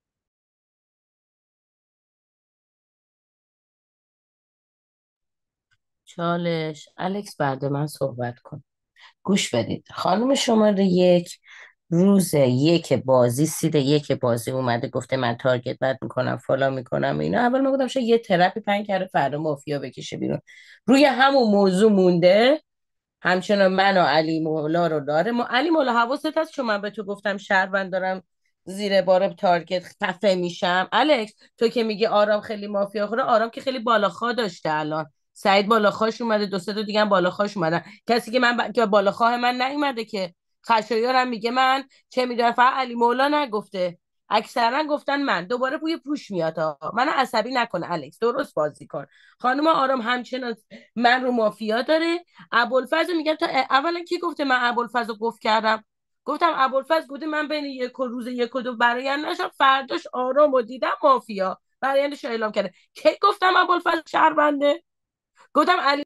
چالش الکس بعد من صحبت کن. گوش بدید، خانم شماره یک روز یک بازی سید یک بازی اومده گفته من تارگت بد میکنم فلان میکنم اینا. اول من گفتم شاید یه ترپی پنگ کرده فردا مافیا بکشه بیرون. روی همون موضوع مونده، همچنان من و علی مولا رو داره. ما علی مولا حواست هست چون من به تو گفتم شهروند دارم زیر بار تارگت خفه میشم. الکس تو که میگی آرام خیلی مافیا خوره، آرام که خیلی بالاخا داشته. الان سعید بالاخاش اومده، دو سه تا دیگه هم بالاخاش اومدن. کسی که من ب... که بالاخواه من نیومده که. خشایار هم میگه من چه میدونم، فقط علی مولا نگفته، اکثرا گفتن من. دوباره بوی پوش میاد ها. من عصبی نکن الکس، درست بازی کن. خانم آرام همچنان من رو مافیا داره. ابوالفضل میگم تا اولا کی گفته من ابوالفضل رو گفت کردم؟ گفتم ابوالفضل گفته من بین یک و روز یک و دو برایند نشم، فرداش آرام و دیدم مافیا برایندش رو اعلام کرده. کی گفتم ابوالفضل شهرونده؟ گفتم علی.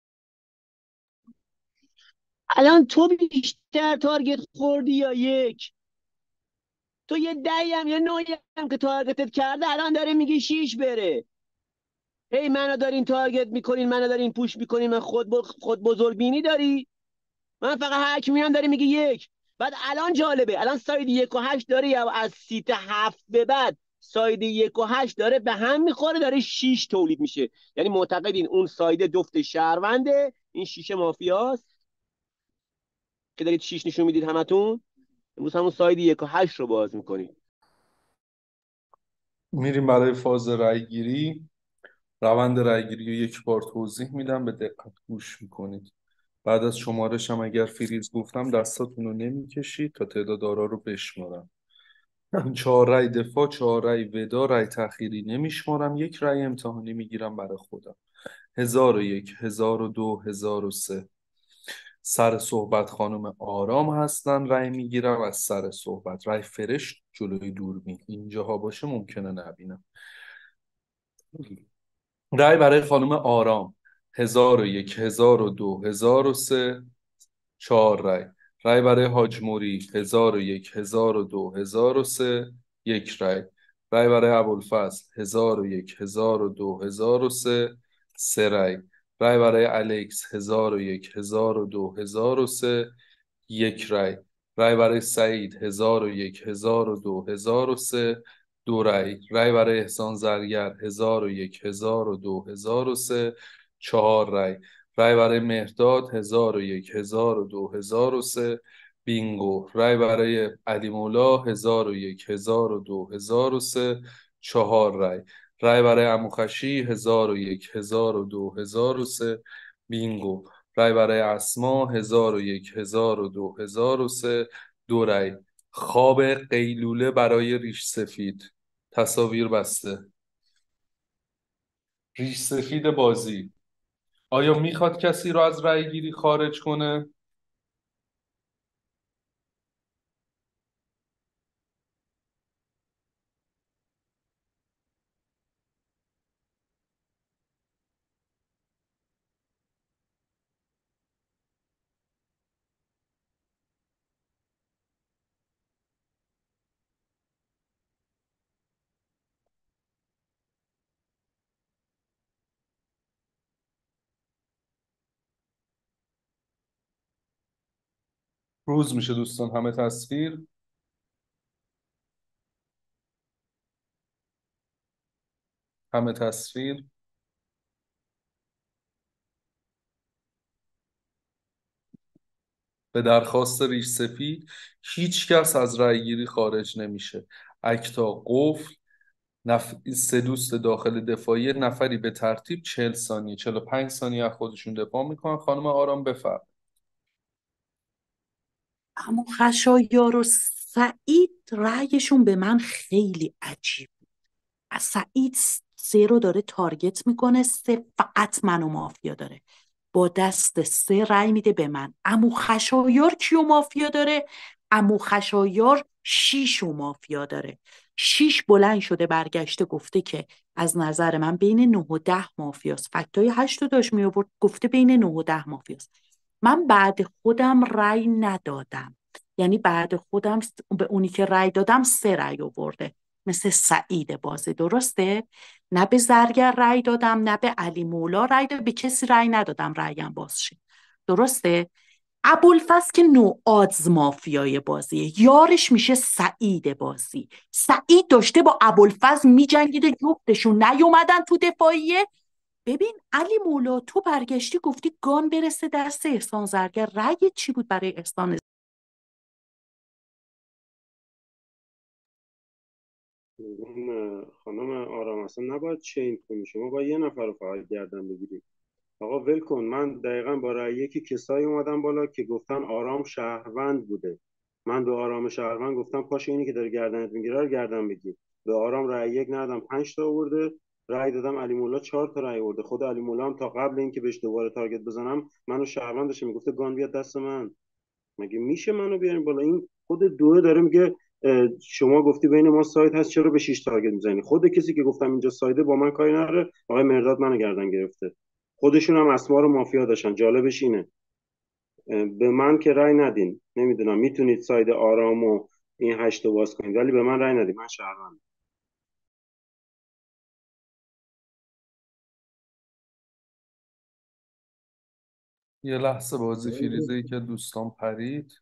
الان تو بیشتر تارگت خوردی یا یک؟ تو یه دهی هم یه نوعی هم که تارگتت کرده الان داره میگی شیش بره. هی منو دارین تارگت میکنین، منو دارین پوش میکنین، من خود ب... خود بزرگ بینی داری. من فقط هک میام داری میگی یک. بعد الان جالبه، الان ساید یک و هشت داره یا از سیت هفت به بعد ساید یک و هشت داره به هم میخوره، داره شیش تولید میشه. یعنی معتقدین اون ساید دفت شهرونده، این شیشه مافیاست که دارید شیش نشون میدید همتون. امروز همون ساید یک و هشت رو باز میکنید. میریم برای فاز رأیگیری. روند رأیگیری رو یک بار توضیح میدم، به دقت گوش میکنید. بعد از شمارش هم اگر فریز گفتم دستاتون رو نمیکشید تا تعداد آرا رو بشمارم. چهار رأی دفاع، چهار رأی ودا، رأی تأخیری نمیشمارم. یک رأی امتحانی میگیرم برای خودم. هزار و یک، هزار و دو، هزار و سه. سر صحبت خانم آرام هستن، رأی میگیرم از سر صحبت. رأی فرش جلوی دوربین اینجاها باشه ممکنه نبینم. رأی برای خانم آرام هزار و یک، هزار و دو، هزار و سه. چهار رأی. رأی برای حاج موری هزار و یک، هزار و دو، هزار و سه. یک رأی. رأی برای ابوالفضل هزار و یک، هزار و دو، هزار و سه. سه رأی. رأی برای الکس هزار و یک، هزار و دو، هزار و سه. یک رأی. رأی برای سعید هزار و یک، هزار و دو، هزار و سه. دو رأی. رأی برای احسان زرگر هزار و یک، هزار و دو، هزار و سه. چهار رأی. رأی برای مهرداد هزار و یک، هزار و دو، هزار و سه. بینگو. رأی برای علی مولا هزار و یک، هزار و دو، هزار و سه. چهار رأی. رأی برای اموخشی هزار و یک، هزار و دو، هزار و سه. بینگو. رای برای اسما هزار و یک، هزار و دو، هزار و سه. دو رای. خواب قیلوله برای ریش سفید. تصاویر بسته. ریش سفید بازی، آیا میخواد کسی رو از رای گیری خارج کنه؟ روز میشه دوستان، همه تصویر، همه تصویر. به درخواست ریش سفید هیچ کس از رای گیری خارج نمیشه. اکتا قفل. نف... سه دوست داخل دفاعی، نفری به ترتیب چهل ثانیه چهل و پنج ثانیه از خودشون دفاع میکنن. خانم آرام بفرم. اما خشایار و سعید رأیشون به من خیلی عجیب. از سعید سه رو داره تارگت میکنه، سه فقط منو مافیا داره، با دست سه رأی میده به من. امو خشایار کیو مافیا داره؟ امو خشایار شیش و مافیا داره. شیش بلند شده برگشته گفته که از نظر من بین نه و ده مافیاست. فکتای هشت رو داشت می آورد، گفته بین نه و ده مافیاست. من بعد خودم رأی ندادم، یعنی بعد خودم س- به اونی که رأی دادم سه رأی آورده، مثل سعید بازی. درسته؟ نه به زرگر رأی دادم، نه به علی مولا رأی دادم، به کسی رأی ندادم رأیم باز شه. درسته؟ ابوالفضل که نو آدز مافیای بازیه، یارش میشه سعید بازی. سعید داشته با ابوالفضل میجنگیده، جفتشون نیومدن تو دفاعیه. ببین علی مولا، تو برگشتی گفتی گان برسه دست احسان زرگر، رأی چی بود برای احسان؟ اون خانم آرام اصلا نباید چین کنی، شما باید یه نفر رو فقط گردن بگیری. آقا ول کن. من دقیقا با رأی یکی کسایی اومدم بالا که گفتن آرام شهروند بوده. من به آرام شهروند گفتم پاش اینی که داره گردنت میگیره رو گردن بگیر. به آرام رأی یک ندادم، پنج تا آورده. رأی دادم علی مولا چهار تا رأی آورده. خود علی مولا هم تا قبل اینکه بهش دوباره تارگت بزنم منو شهروند داشته، میگفته گان بیاد دست من. مگه میشه منو بیارین بالا؟ این خود دوه داره میگه شما گفتی بین ما سایت هست، چرا به شیش تارگت میزنی؟ خود کسی که گفتم اینجا سایده با من کاری نداره، آقای مرداد منو گردن گرفته. خودشون هم اسما رو مافیا داشتن. جالبش اینه به من که رأی ندین. نمیدونم میتونید ساید آرام و این هشت رو باز کنید، ولی به من رأی ندین، من شهروندم. یه لحظه بازی فریزه ای که دوستان پرید.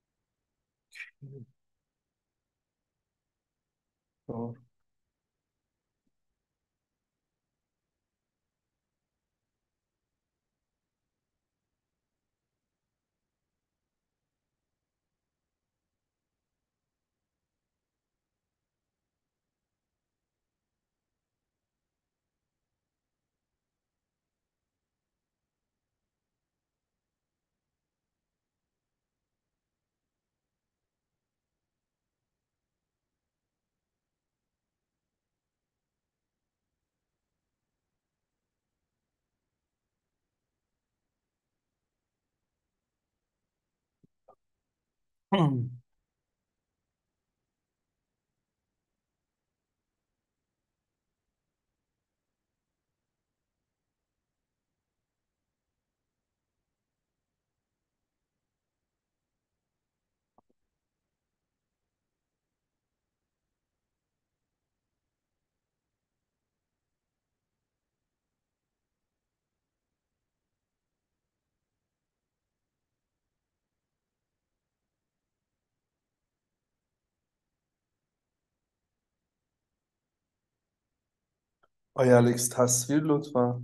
آیا الکس تصویر لطفا.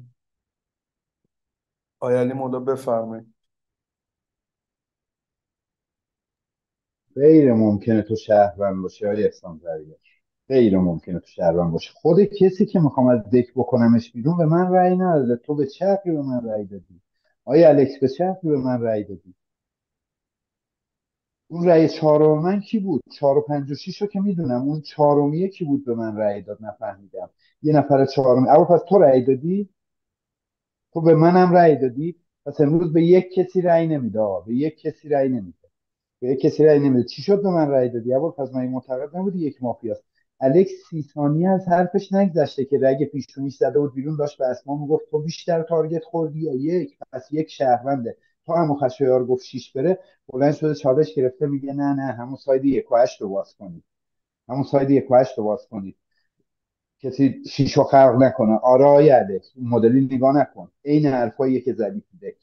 آیا علی مولا بفرمایید. غیر ممکنه تو شهروند باشی آقای احسان زرگر، غیر ممکنه تو شهروند باشی. خود کسی که میخوام از دک بکنمش بیرون به من رأی نداده، تو به چه حقی به من رأی دادی؟ آیا الکس به چه به من رأی دادی؟ اون رأی چهارم من کی بود؟ چهار و پنج و شیش رو که میدونم، اون چهارمیه کی بود به من رأی داد؟ نفهمیدم. یه نفر چهارمی اول پس تو رأی دادی؟ تو به منم رأی دادی؟ پس امروز به یک کسی رأی نمیده آقا. به یک کسی رأی نمیده. به یک کسی رأی نمیده. چی شد به من رأی دادی؟ اول پس من معتقد نبودی یک مافیاست. الکس سی ثانیه از حرفش نگذشته که رگ پیشونیش زده بود بیرون، داشت به اسما میگفت تو بیشتر تارگت خوردی یا یک؟ پس یک شهرونده. تا هم خشایار گفت شیش بره، بلند شده چالش گرفته میگه نه نه همون ساید یک و هشت رو باز کنید. همون ساید یک و هشت رو باز کنید. کسی شیش رو خلق نکنه. آره آیا الکس اون مدلی نگاه نکن. عین حرفاییه که زدی تو دک.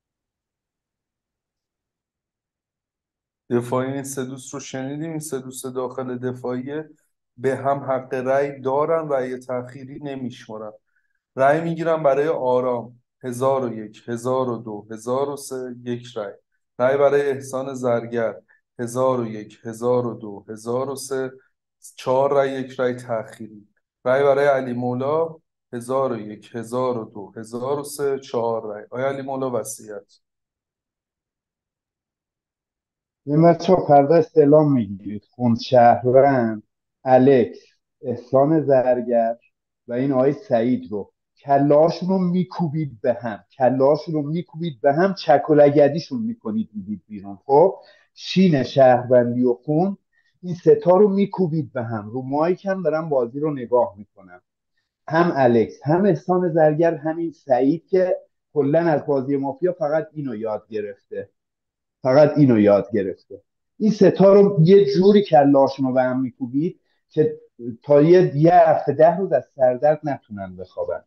دفاعی این سه دوست رو شنیدیم. این سه دوست داخل دفاعیه به هم حق رأی دارن، رأی تأخیری نمیشمارن. رأی میگیرم برای آرام، هزار و یک، هزار و دو، هزار و سه، یک رأی. رأی برای احسان زرگر، هزار و یک، هزار و دو، هزار و سه، چهار رأی، یک رأی تأخیری. رأی برای علی مولا، هزار و یک، هزار و دو، هزار و سه، چهار رأی. آیا علی مولا وصیت؟ این بچه ها فردا استعلام میگیرید. خون شهروند الکس، احسان زرگر و این آقای سعید رو کلاشون رو میکوبید به هم. کلاشون رو میکوبید به هم، چک و لگدیشون میکنید میدید بیرون. خب شین شهروندی و خون این ستا رو میکوبید به هم. رو مایک هم دارم بازی رو نگاه میکنم. هم الکس هم احسان زرگر همین سعید که کلا از بازی مافیا فقط اینو یاد گرفته. فقط اینو یاد گرفته. این ستا رو یه جوری کلاشون رو به هم میکوبید که تا یه, یه هفته ده روز از سردرد نتونن بخوابن.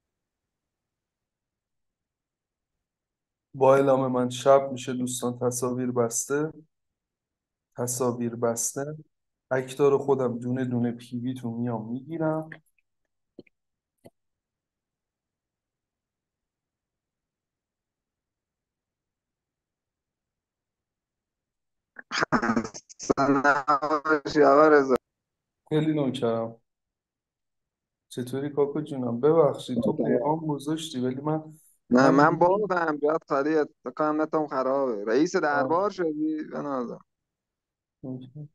با اعلام من شب میشه دوستان. تصاویر بسته. تصاویر بسته. اکتار خودم دونه دونه پیویتون میام میگیرم. نباشی آقا رضا. خیلی نوکرم. چطوری کاکو جونم؟ ببخشید تو پیغام گذاشتی ولی من نه من من باردم جات خالی، اتکام نتم خرابه. رئیس دربار شدی بنازم. آه.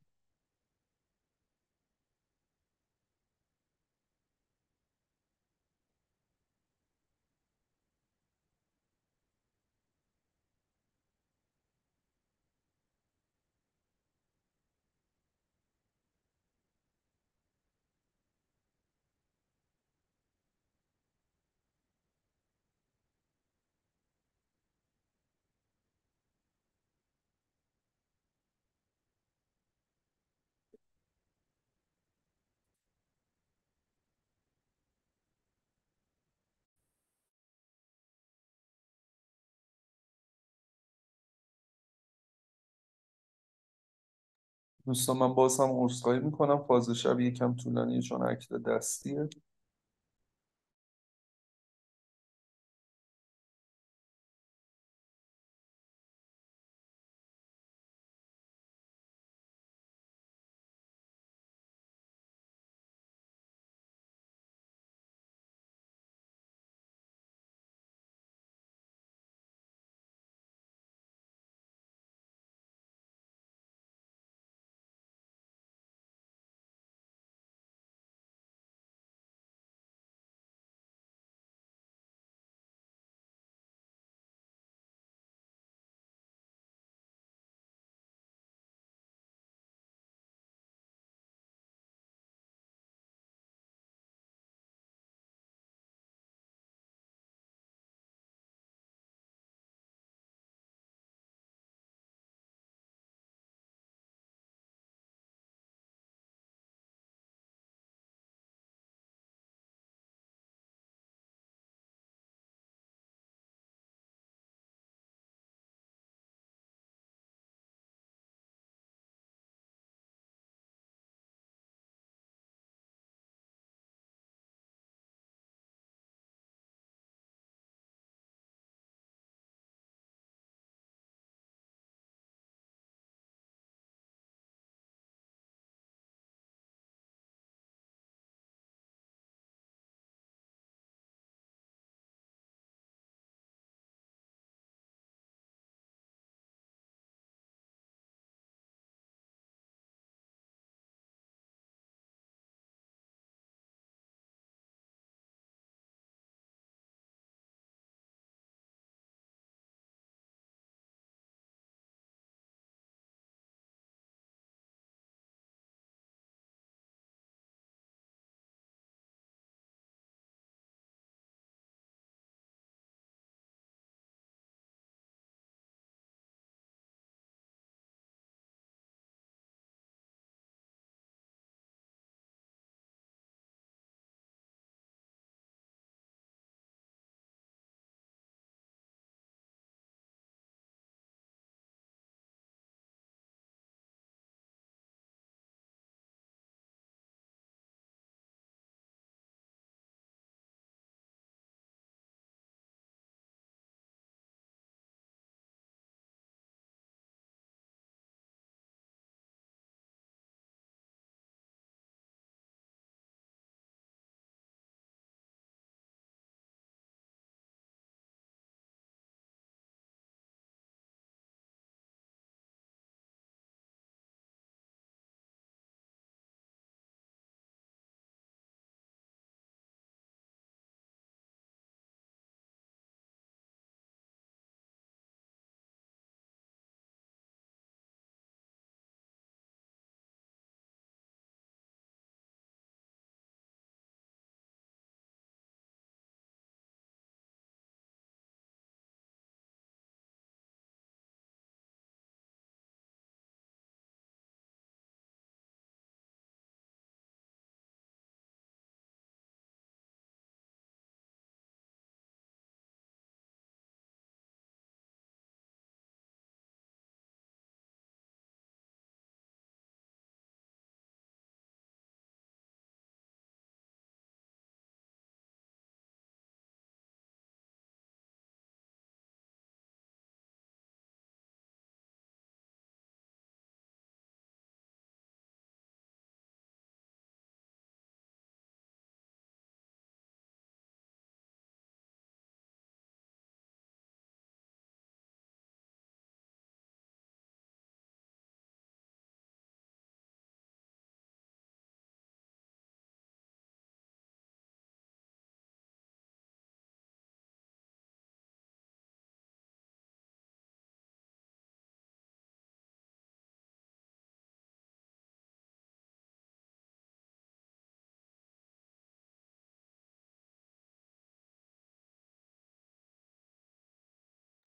دوستان من باز هم عذرخواهی میکنم، فاز شب یکم طولانیه چون اکت دستیه.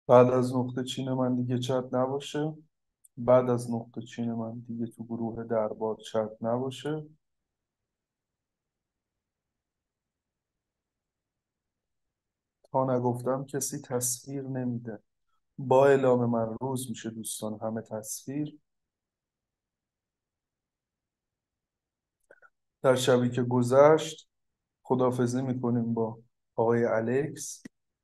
بعد از نقطه چین من دیگه چت نباشه. بعد از نقطه چین من دیگه تو گروه دربار چت نباشه. تا نگفتم کسی تصویر نمیده. با اعلام من روز میشه دوستان، همه تصویر. در شبی که گذشت خداحافظی میکنیم با آقای الکس.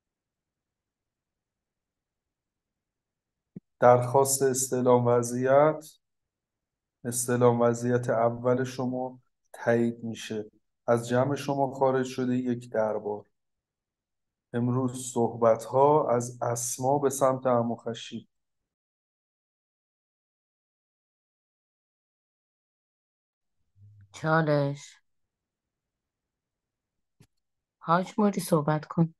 درخواست استعلام وضعیت. استعلام وضعیت اول شما تایید میشه. از جمع شما خارج شده یک دربار. امروز صحبت ها از اسما به سمت عمو خشید. چالش حاج موری صحبت کن.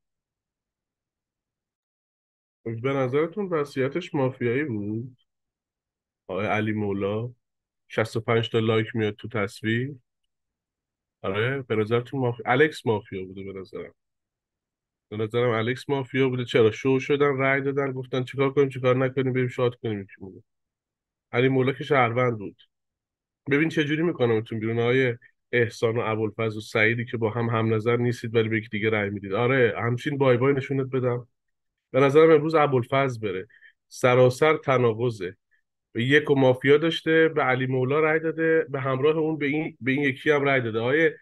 به نظرتون وصیتش مافیایی بود آقای علی مولا؟ شصت و پنج تا لایک میاد تو تصویر. آره به نظرتون مافیا الکس مافیا بوده؟ به نظرم به نظرم الکس مافیا بوده. چرا شو شدن رأی دادن گفتن چیکار کنیم چیکار نکنیم بریم شاد کنیم یکی بوده. علی مولا که شهروند بود. ببین چه جوری میکنمتون بیرون آقای احسان و ابوالفضل و سعیدی که با هم هم نظر نیستید ولی به یک دیگه رأی میدید. آره همچین بای بای نشونت بدم. به نظرم امروز ابوالفضل بره. سراسر تناقضه. به یک و مافیا داشته، به علی مولا رأی داده، به همراه اون به این به این یکی هم رأی داده. آقای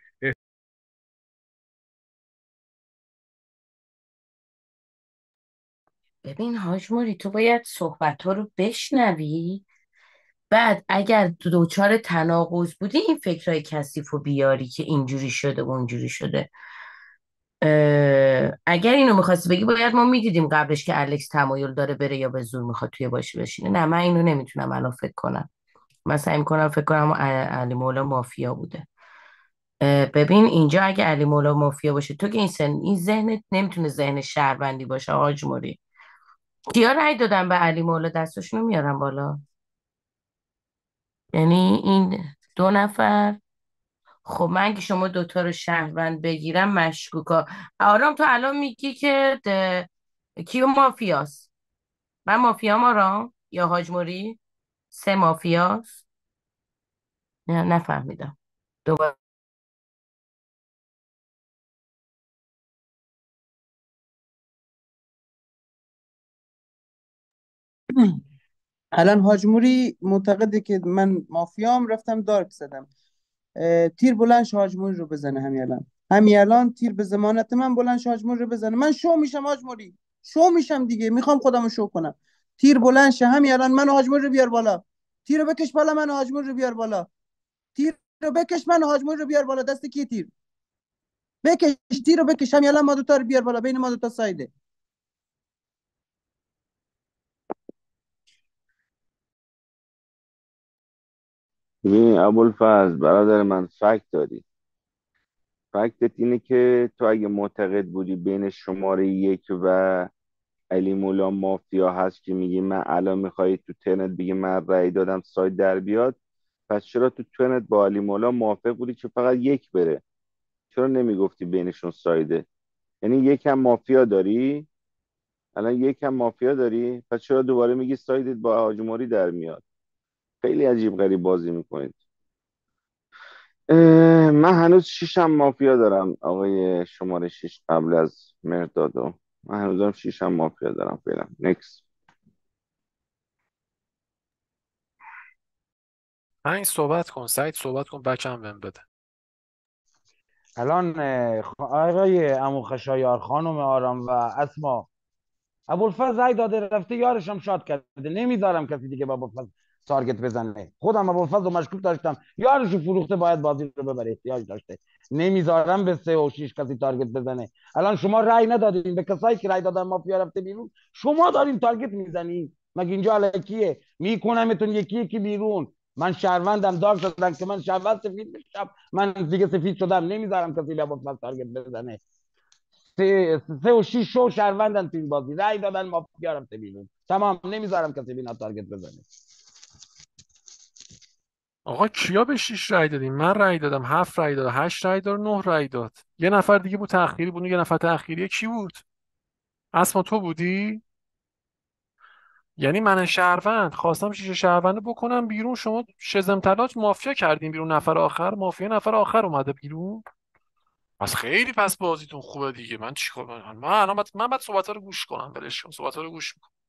ببین حاج موری تو باید صحبت ها رو بشنوی، بعد اگر دوچار تناقض بودی این فکرهای کثیف رو بیاری که اینجوری شده و اونجوری شده. اه، اگر اینو میخواستی بگی باید ما میدیدیم قبلش که الکس تمایل داره بره یا به زور میخواد توی باشی بشینه. نه من اینو نمیتونم الان فکر کنم. من سعی میکنم فکر کنم علی مولا مافیا بوده. اه، ببین اینجا اگه علی مولا مافیا باشه تو که این سن این ذهنت نمیتونه ذهن شهروندی باشه حاج موری. کیا رأی دادن به علی مولا دستشونو میارن بالا؟ یعنی این دو نفر. خب من که شما دوتا رو شهروند بگیرم مشکوکا. آرام تو الان میگی که ده... کیو مافیاست؟ من مافیام آرام یا حاج موری؟ سه مافیاست؟ نه نفهمیدم دوباره. الان حاج موری معتقده که من مافیام، رفتم دارک زدم. اه، تیر بلند شه حاج موری رو بزنه همین الان. همین الان تیر به ضمانت من بلند شه حاج موری رو بزنه. من شو میشم حاج موری، شو میشم دیگه، میخوام خودم رو شو کنم. تیر بلند شه همین الان منو حاج موری رو بیار بالا. تیر رو بکش بالا منو حاج موری رو بیار بالا. تیر رو بکش منو حاج موری رو بیار بالا. دست کی تیر؟ بکش تیر رو بکش همین الان ما دو تا رو بیار بالا، بین ما دو تا سایده. ببین ابوالفضل برادر من فکت داری. فکتت اینه که تو اگه معتقد بودی بین شماره یک و علی مولا مافیا هست که میگی من الان میخوای تو ترنت بگی من رأی دادم ساید در بیاد، پس چرا تو ترنت با علی مولا موافق بودی که فقط یک بره؟ چرا نمیگفتی بینشون سایده؟ یعنی یکم مافیا داری؟ الان یکم مافیا داری؟ پس چرا دوباره میگی سایدت با حاج موری در میاد؟ خیلی عجیب غریب بازی میکنید. من هنوز شیشم مافیا دارم آقای شماره شیش قبل از مردادو. من هنوزم شیشم مافیا دارم فعلا. نکس. من صحبت کن سعید، صحبت کن بکم بهم بده. الان اه، خ- آقای عمو خشایار، خانم آرام و اسما، ابوالفضل رای داده رفته یارش هم شاد کرده. نمیذارم کسی دیگه با ابوالفضل تارگت بزنه. خودم ابوالفضل رو مشکوک داشتم، یارش رو فروخته، باید بازی رو ببره، احتیاج داشته. نمیذارم به سه و شیش کسی تارگت بزنه. الان شما رای ندادین به کسایی که رای دادن مافیا رفته بیرون، شما دارین تارگت میزنین؟ مگه اینجا الکیه؟ میکنمتون یکی یکی بیرون. من شهروندم، دار شدن که من شهروند سفید بشم. من دیگه سفید شدم، نمیذارم کسی به ابوالفضل تارگت بزنه. سه, سه و شیش شو شهروندن تو این بازی، رای دادن مافیا رفته بیرون. تمام، نمیذارم کسی بینا تارگت بزنه. آقا کیا به شیش رای دادیم؟ من رای دادم، هفت رای داد، هشت رای داد، نه رای داد. یه نفر دیگه بود تأخیری بود. یه نفر تأخیری کی بود؟ اسما تو بودی؟ یعنی من شهروند خواستم شیشه شهرونده بکنم بیرون، شما شزم تلاش مافیا کردین بیرون، نفر آخر مافیا نفر آخر اومده بیرون. پس خیلی پس بازیتون خوبه دیگه. من چیکار کنم؟ من الان باید من باید صحبت رو گوش کنم. ولش کن، صحبت رو گوش میکنم.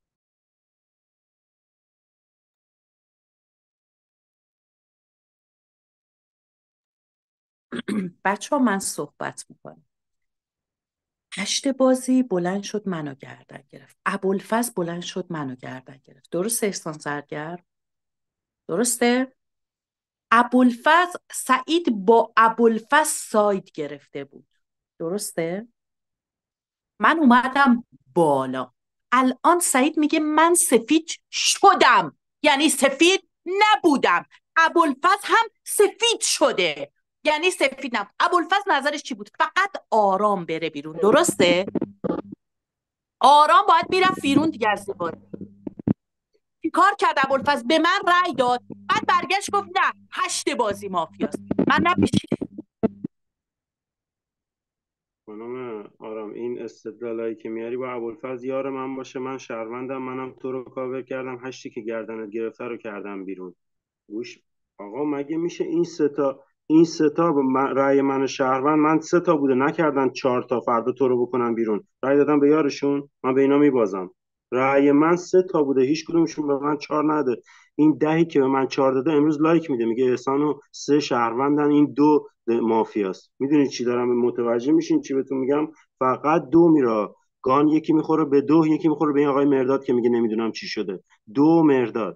بچه ها من صحبت میکنم. هشت بازی بلند شد منو گردن گرفت. ابوالفضل بلند شد منو گردن گرفت. درسته احسان زرگر؟ درسته؟ ابوالفضل سعید با ابوالفضل ساید گرفته بود. درسته؟ من اومدم بالا. الان سعید میگه من سفید شدم، یعنی سفید نبودم. ابوالفضل هم سفید شده، یعنی سفید نبود. ابوالفضل نظرش چی بود؟ فقط آرام بره بیرون. درسته؟ آرام باید میرفت بیرون دیگه از دیوار. چی کار کرد ابوالفضل؟ به من رأی داد. بعد برگشت گفت نه هشت بازی مافیاست. من نه خانم آرام، این استدلالایی که میاری با ابوالفضل یار من باشه، من شهروندم، منم تو رو کاور کردم، هشتی که گردنت گرفته رو کردم بیرون. گوش آقا، مگه میشه این سه تا این سه تا به من- رأی من شهروند، من سه تا بوده نکردن چهار تا، فردا تو رو بکنم بیرون، رأی دادم به یارشون، من به اینا میبازم. رأی من سه تا بوده، هیچ کدومشون به من چهار نده. این دهی که به من چهار داده امروز لایک میده، میگه احسان و سه شهروندن، این دو مافیاست. میدونید چی دارم متوجه میشین چی بهتون میگم؟ فقط دو میره گان، یکی میخوره به دو، یکی میخوره به این آقای مرداد که میگه نمیدونم چی شده. دو مرداد.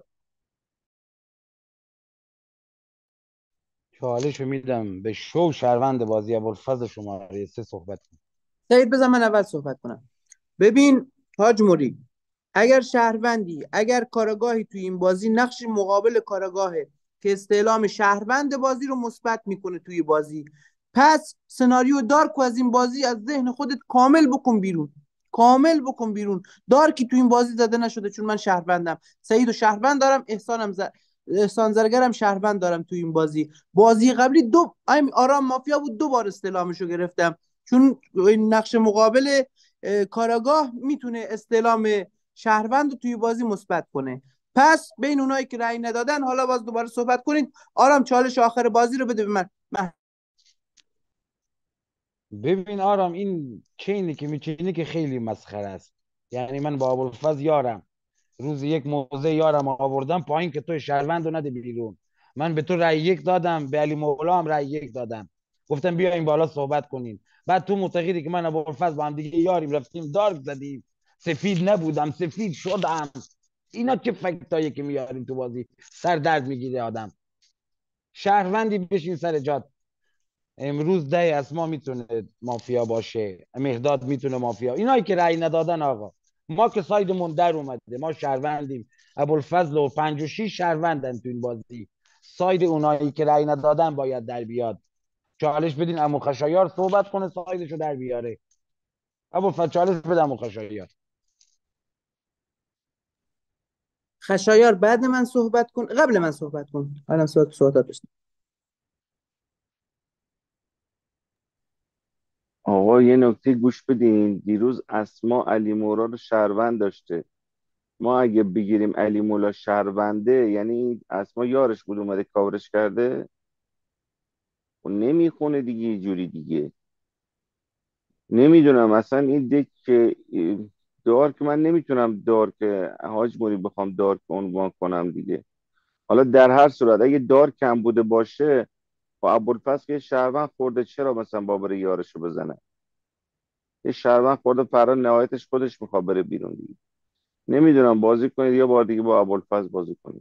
چالش رو میدم به شو شهروند بازی ابوالفضل شماره سه صحبت کن. سعید بذار من اول صحبت کنم. ببین حاج موری، اگر شهروندی، اگر کارگاهی توی این بازی، نقش مقابل کارگاهه که استعلام شهروند بازی رو مثبت میکنه توی بازی، پس سناریو دارکو از این بازی از ذهن خودت کامل بکن بیرون. کامل بکن بیرون. دارکی توی این بازی زده نشده، چون من شهروندم. سعید و شهروند دارم، احسانم ز... احسان زرگرم شهروند دارم توی این بازی. بازی قبلی دو ایم آرام مافیا بود، دو بار استعلامشو گرفتم، چون این نقش مقابل کاراگاه میتونه استعلام شهروند رو توی بازی مثبت کنه. پس بین اونایی که رأی ندادن حالا باز دوباره صحبت کنید. آرام چالش آخر بازی رو بده به من, من. ببین آرام، این چینی که میچینی که خیلی مسخره است. یعنی من با ابوالفضل یارم، روز یک موزه یارم آوردم پایین که تو شهروند رو نده بیرون. من به تو رأی یک دادم، به علی مولا هم رأی یک دادم، گفتم بیا این بالا صحبت کنیم. بعد تو معتقدی که من ابوالفضل با هم دیگه یاریم، رفتیم دارک زدیم، سفید نبودم سفید شدم. اینا که فکتایی که میاریم تو بازی سر درد میگیره آدم. شهروندی بشین سر جات. امروز ده اسما میتونه مافیا باشه، مهداد میتونه مافیا، اینایی که رأی ندادن. آقا ما که سایدمون در اومده، ما شهروندیم. ابوالفضل و پنج و شیش شهروندن تو این بازی. ساید اونایی که رأی ندادن باید در بیاد. چالش بدین عمو خشایار صحبت کنه، سایدشو در بیاره. ابوالفضل چالش بده عمو خشایار. خشایار بعد من صحبت کن، قبل من صحبت کن، الان صحبت صحبت داشتم. آقا یه نکته گوش بدین. دیروز اسما علی مورا رو شهروند داشته. ما اگه بگیریم علی مولا شهرونده، یعنی اسما یارش بود اومده کاورش کرده و نمیخونه دیگه. یه جوری دیگه نمیدونم اصلا این دک که دارک، من نمیتونم دارک حاج موری بخوام دارک عنوان کنم دیگه. حالا در هر صورت اگه دارک هم بوده باشه و ابوالفضل که شهروند خورده، چرا مثلا بابر یارشو بزنه؟ یه شهروند خورده، فرا نهایتش خودش میخواد بره بیرون دیگه. نمیدونم، بازی کنید یه بار دیگه با ابوالفضل بازی کنید.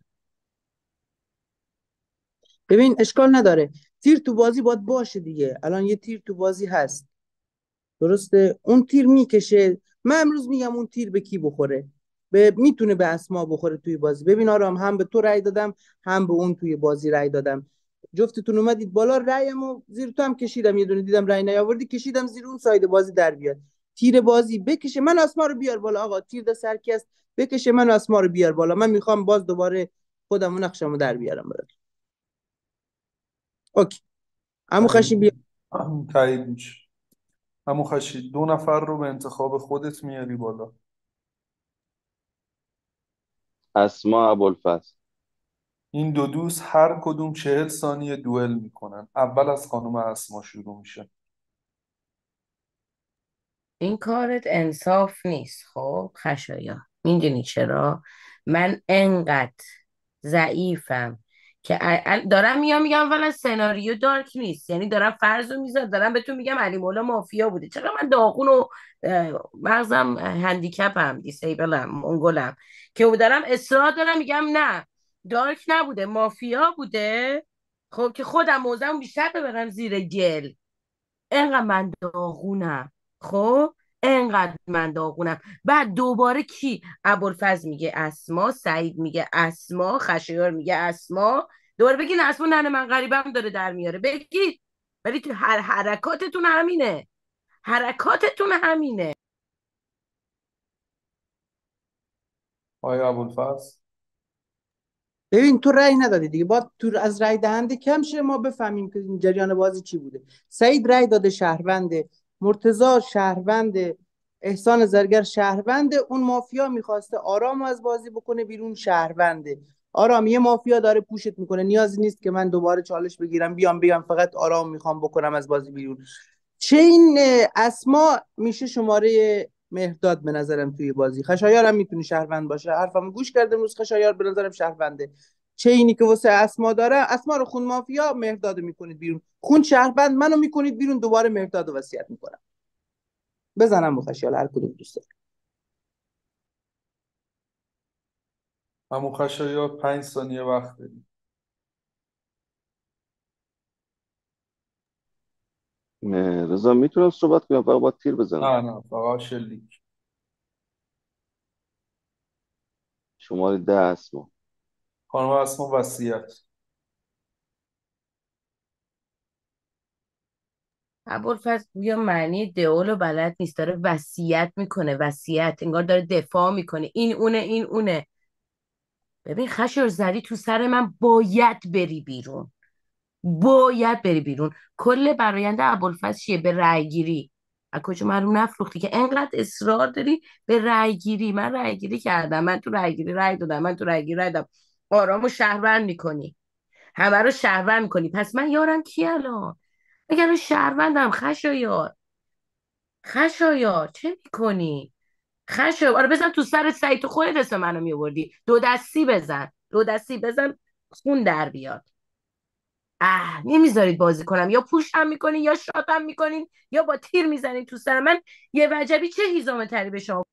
ببین اشکال نداره، تیر تو بازی باید باشه دیگه. الان یه تیر تو بازی هست، درسته؟ اون تیر میکشه. من امروز میگم اون تیر به کی بخوره؟ به میتونه به اسما بخوره توی بازی. ببین آرام، هم به تو رأی دادم، هم به اون توی بازی رأی دادم. جفتتون اومدید بالا، رأیمو زیر تو هم کشیدم، یه دونه دیدم رأی نیاوردی کشیدم زیر اون، ساید بازی در بیاد. تیر بازی بکشه من اسما رو بیار بالا. آقا تیر دست هر کی است بکشه من اسما رو بیار بالا. من میخوام باز دوباره خودم نقشمو در بیارم برات. اوکی، عمو خشی بیا. تایید تایید میشه. همون خشید دو نفر رو به انتخاب خودت میاری بالا. اسما ابوالفضل. این دو دوست هر کدوم چهل ثانیه دوئل میکنن. اول از خانم اسما شروع میشه. این کارت انصاف نیست. خب خشایا، میدونی چرا؟ من انقدر ضعیفم که ال- ال- دارم میام میگم ولی سناریو دارک نیست، یعنی دارم فرض رو میذارم، دارم بهتون میگم علی مولا مافیا بوده. چرا من داغون و اه، مغزم هندیکپم، دیسیبلم، منگلم، که دارم اصرار دارم میگم نه دارک نبوده مافیا بوده. خب که خودم موزم بیشتر ببرم زیر گل. انقدر من داغونم. خب انقدر من داغونم. بعد دوباره کی؟ ابوالفضل میگه اسما، سعید میگه اسما، خشایار میگه اسما. دوباره بگین اسما ننه من غریبم داره در میاره بگید. ولی تو هر حرکاتتون همینه. حرکاتتون همینه. آیا ابوالفضل؟ ببین تو رأی ندادی دیگه، با تو از رأی دهنده کم شه ما بفهمیم که این جریان بازی چی بوده. سعید رأی داده شهرونده، مرتضی شهرونده، احسان زرگر شهرونده، اون مافیا میخواسته آرام از بازی بکنه بیرون شهرونده. آرام یه مافیا داره پوشت میکنه، نیازی نیست که من دوباره چالش بگیرم بیام بیام فقط آرام میخوام بکنم از بازی بیرون. چه این اه، اسما میشه شماره مهرداد به نظرم توی بازی. خشایار هم میتونه شهروند باشه، حرفمو گوش کرده امروز. خشایار به نظرم شهرونده. چه اینی که واسه اسما داره، اسما رو خون مافیا مهرداد میکنید بیرون، خون شهروند منو میکنید بیرون، دوباره مهرداد رو وصیت میکنم. بزنم با خشایار هر کدوم دوست داره. همون خشایار پنج ثانیه وقت داری. نه، رضا میتونم صحبت کنم فقط باید تیر بزنم. نه نه فقط شلیک. شماره ده اسما. خانم اسما وصیت. ابوالفضل بیا معنی دئول بلد نیست، داره وصیت میکنه. وصیت انگار داره دفاع میکنه. این اونه این اونه. ببین خشایار زدی تو سر من، باید بری بیرون. باید بری بیرون. کل برایند ابوالفضل چیه؟ به رأی گیری. از کجا معلوم نفروختی که انقدر اصرار داری به رأی گیری؟ من رأی گیری کردم، من تو رأی گیری رأی دادم، من تو رأی گیری رأی دادم. آرامو شهروند میکنی، همه رو شهروند میکنی، پس من یارم کی الان؟ اگر رو شهروندم. خشایار، خشایار چه میکنی؟ خشایار آره بزن تو سر سعید، تو خودت اسم منو میوردی. دو دستی بزن، دو دستی بزن خون در بیاد. اه نمیذارید بازی کنم، یا پوشم میکنین یا شاتم میکنین یا با تیر میزنین تو سر من. یه وجبی چه هیزم تری به شما.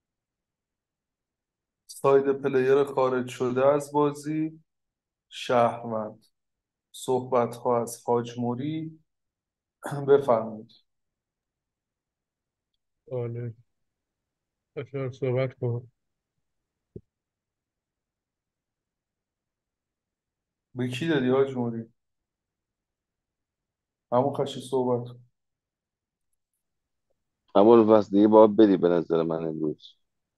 ساید پلیر خارج شده از بازی شهروند. صحبت ها از حاج موری. بفرمایید. آره، خشایار صحبت کن. به کی دادی حاج موری؟ همون خشی صحبت کن. ابوالفضل دیگه باید بدی به نظر من امروز.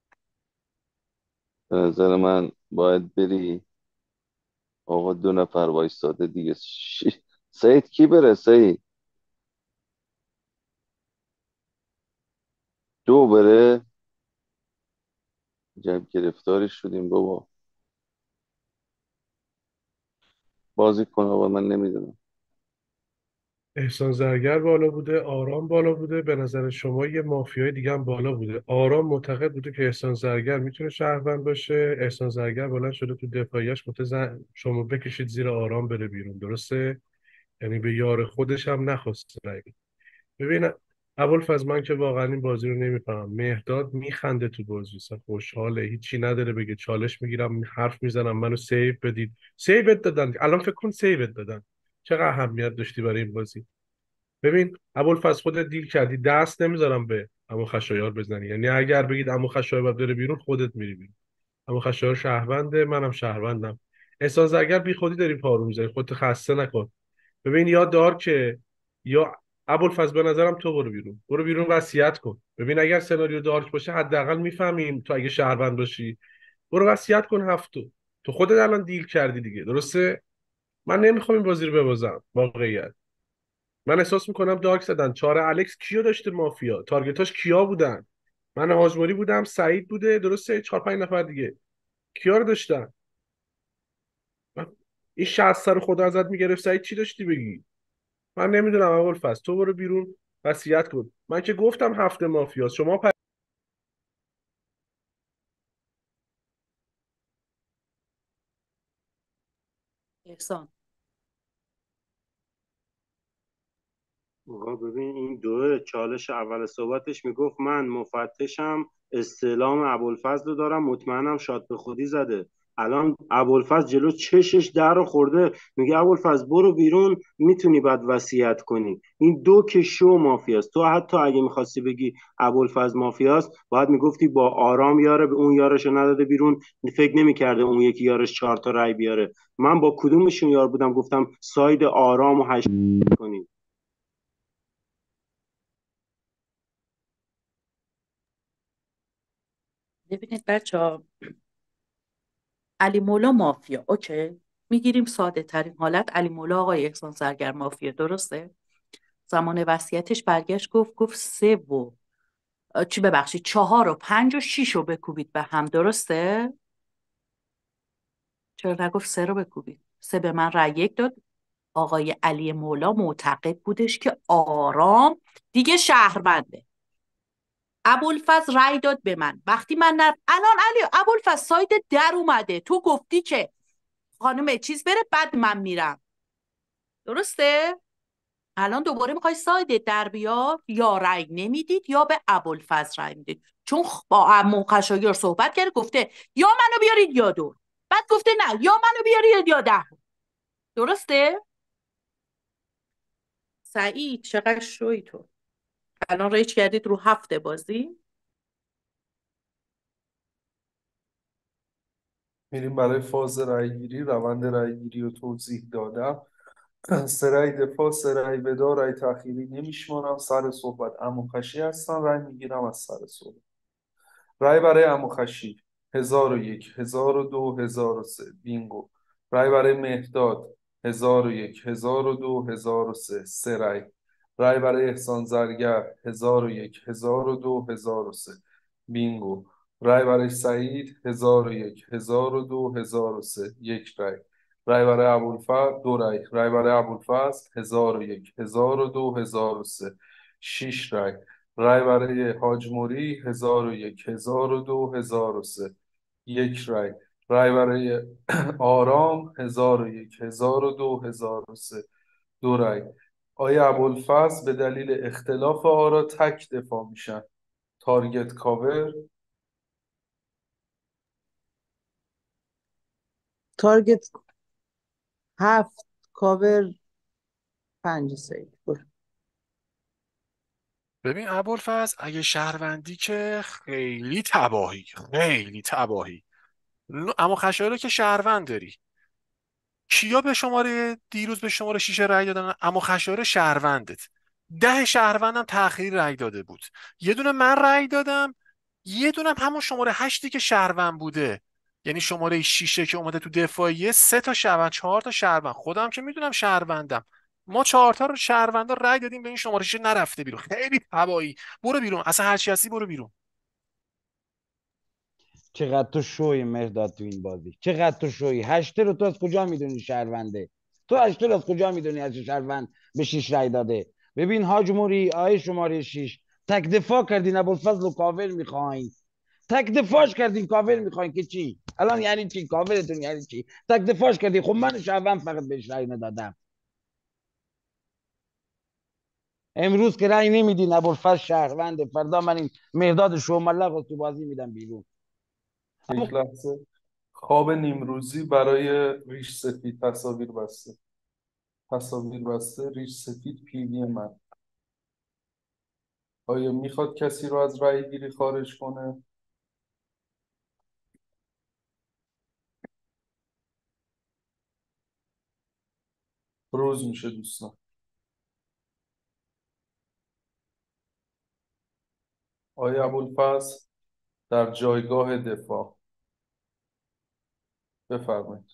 به نظر من باید بری. آقا دو نفر وایستاده دیگه. ش... سعید کی بره سعید؟ دو بره. جب گرفتاری شدیم بابا. بازی کن آقا، من نمیدونم. احسان زرگر بالا بوده، آرام بالا بوده، به نظر شما یه مافیای دیگه هم بالا بوده. آرام معتقد بوده که احسان زرگر میتونه شهروند باشه. احسان زرگر بلند شده تو دفاعیش گفته زن... شما بکشید زیر آرام بره بیرون، درسته؟ یعنی به یار خودش هم نخواست رأی بده. ببین ابوالفضل، من که واقعا این بازی رو نمیفهمم. مهرداد میخنده تو بازی، اصلا خوشحاله، هیچی نداره بگه. چالش میگیرم حرف میزنم منو سیو بدید. سیوت دادن الان، فکر کن سیوت دادن. چقدر اهمیت داشتی برای این بازی؟ ببین ابوالفضل، خودت دیل کردی، دست نمیذارم به عمو خشایار بزنی. یعنی اگر بگید عمو خشایار باید بره بیرون، خودت میری بیرون. عمو خشایار شهرونده، منم شهروندم. احسان زرگر بی خودی داری پارو میزنی، خودت خسته نکن. ببین یا دار که یا ابوالفضل، به نظرم تو برو بیرون، برو بیرون وصیت کن. ببین اگر سناریو دارک باشه حداقل میفهمیم تو اگه شهروند باشی. برو وصیت کن هفتو. تو خودت الان دیل کردی دیگه، درسته؟ من نمیخوام این بازی رو ببازم واقعیت. من احساس میکنم دارک زدن. چهار الکس کیو داشته مافیا؟ تارگتاش کیا بودن؟ من هاجموری بودم، سعید بوده، درسته؟ چهار پنج نفر دیگه. کیا رو داشتن؟ این شخص سر خدا ازت میگرفت سعید چی داشتی بگی؟ من نمیدونم ابوالفضل، تو برو بیرون وصیت کن. من که گفتم هفته مافیاست، شما پ... احسان. آقا ببین، این دو چالش اول صحبتش میگفت من مفتشم، استعلام ابوالفضل رو دارم، مطمئنم شاد به خودی زده. الان ابوالفضل جلو چشش در رو خورده، میگه ابوالفضل برو بیرون، میتونی بعد وصیت کنی. این دو که شو مافیاست. تو حتی اگه میخواستی بگی ابوالفضل مافیاست باید میگفتی با آرام یاره، به اون یارش نداده بیرون، فکر نمیکرده اون یکی یارش چهار تا رای بیاره. من با کدومشون یار بودم گفتم ساید آرام و هشت کنی؟ ببینید بچه ها، علی مولا مافیا، اوکی، میگیریم ساده ترین حالت. علی مولا آقای احسان سرگر مافیا، درسته؟ زمان وصیتش برگشت گفت گفت سه و اه، چی ببخشید چهار و پنج و شیش رو بکوبید به هم، درسته؟ چرا نگفت سه رو بکوبید؟ سه به من رأی یک داد. آقای علی مولا معتقد بودش که آرام دیگه شهرونده. ابوالفضل رأی داد به من. وقتی من نر... الان علی ابوالفضل ساید در اومده، تو گفتی که خانم چیز بره بعد من میرم، درسته؟ الان دوباره میخوای ساید در بیاد، یا رأی نمیدید یا به ابوالفضل رأی میدید، چون خ- با عمو خشایار صحبت کرده گفته یا منو بیارید یا دو، بعد گفته نه یا منو بیارید یا ده، درسته؟ سعید چقدر شوی تو. الان ریچ کردید رو هفته بازی. میریم برای فاز رأیگیری. روند رأیگیری رو توضیح دادم. سه رأی دفاع، سه رأی بدار، رأی تأخیری نمیشمارم. سر صحبت عموخشی هستن، رأی میگیرم از سر صحبت. رأی برای عموخشی هزار و یک، هزار و دو، هزار و سه، بینگو. رأی برای مهداد هزار و یک، هزار و دو، هزار و سه، سه رأی. رأی برای احسان زرگر هزار و یک، هزار و دو، هزار و سه، بینگو. رأی برای سعید هزار و یک، هزار و دو، هزار و سه، یک رأی. رأی برای ابوالفضل دو رأی. رأی برای ابوالفضل هزار و یک، هزار و دو، هزار و سه، شش رأی. رای برای حاج موری هزار و یک، هزار و دو، هزار و سه، یک رای. رای برای آرام هزار و یک، هزار و دو، هزار و سه، دو رای. آیا ابوالفضل به دلیل اختلاف آرا تک دفاع میشن. تارگت کاور. تارگت هفت، کاور پنج. سعید برو. ببین ابوالفضل، اگه شهروندی که خیلی تباهی، خیلی تباهی. ن- اما خشایارو که شهروند داری، کیا به شماره دیروز به شماره شیش رأی دادن؟ اما خشایار شهروندت، ده شهروندم تأخیری رأی داده بود. یه دونه من رأی دادم، یه دونه هم همون شماره هشتی که شهروند بوده، یعنی شماره شیشه که اومده تو دفاعیه. سه تا شهروند، چهار تا شهروند، خودم که میدونم شهروندم. ما چهار تا رو شهروندا رأی دادیم به این شماره شیشه، نرفته بیرون. خیلی هوایی. برو بیرون، اصلا هر چی هستی برو بیرون. چقدر تو شوی مهداد تو این بازی، چقدر تو شوی. هشته رو تو از کجا میدونی شهرونده؟ تو هشته رو از کجا میدونی از شهروند به شیش رای داده؟ ببین حاج موری، آیه شماره شیش، تک دفاع کردین ابوالفضل و کاور میخواین، تک دفاعش کردین کاور میخواین که چی؟ الان یعنی چی کاورتون؟ یعنی چی تک دفاعش کردین؟ خب من شهروند فقط بهش رای ندادم. امروز که رای نمیدین ابوالفضل شهرونده، فردا من این مهداد شوملق رو تو بازی میدم بیرون. یک لحظه. خواب نیمروزی برای ریش سفید. تصاویر بسته. تصاویر بسته. ریش سفید پیوی من. آیا میخواد کسی رو از رأی گیری خارج کنه؟ روز میشه دوستان. آیا ابوالفضل در جایگاه دفاع. بفرمایید.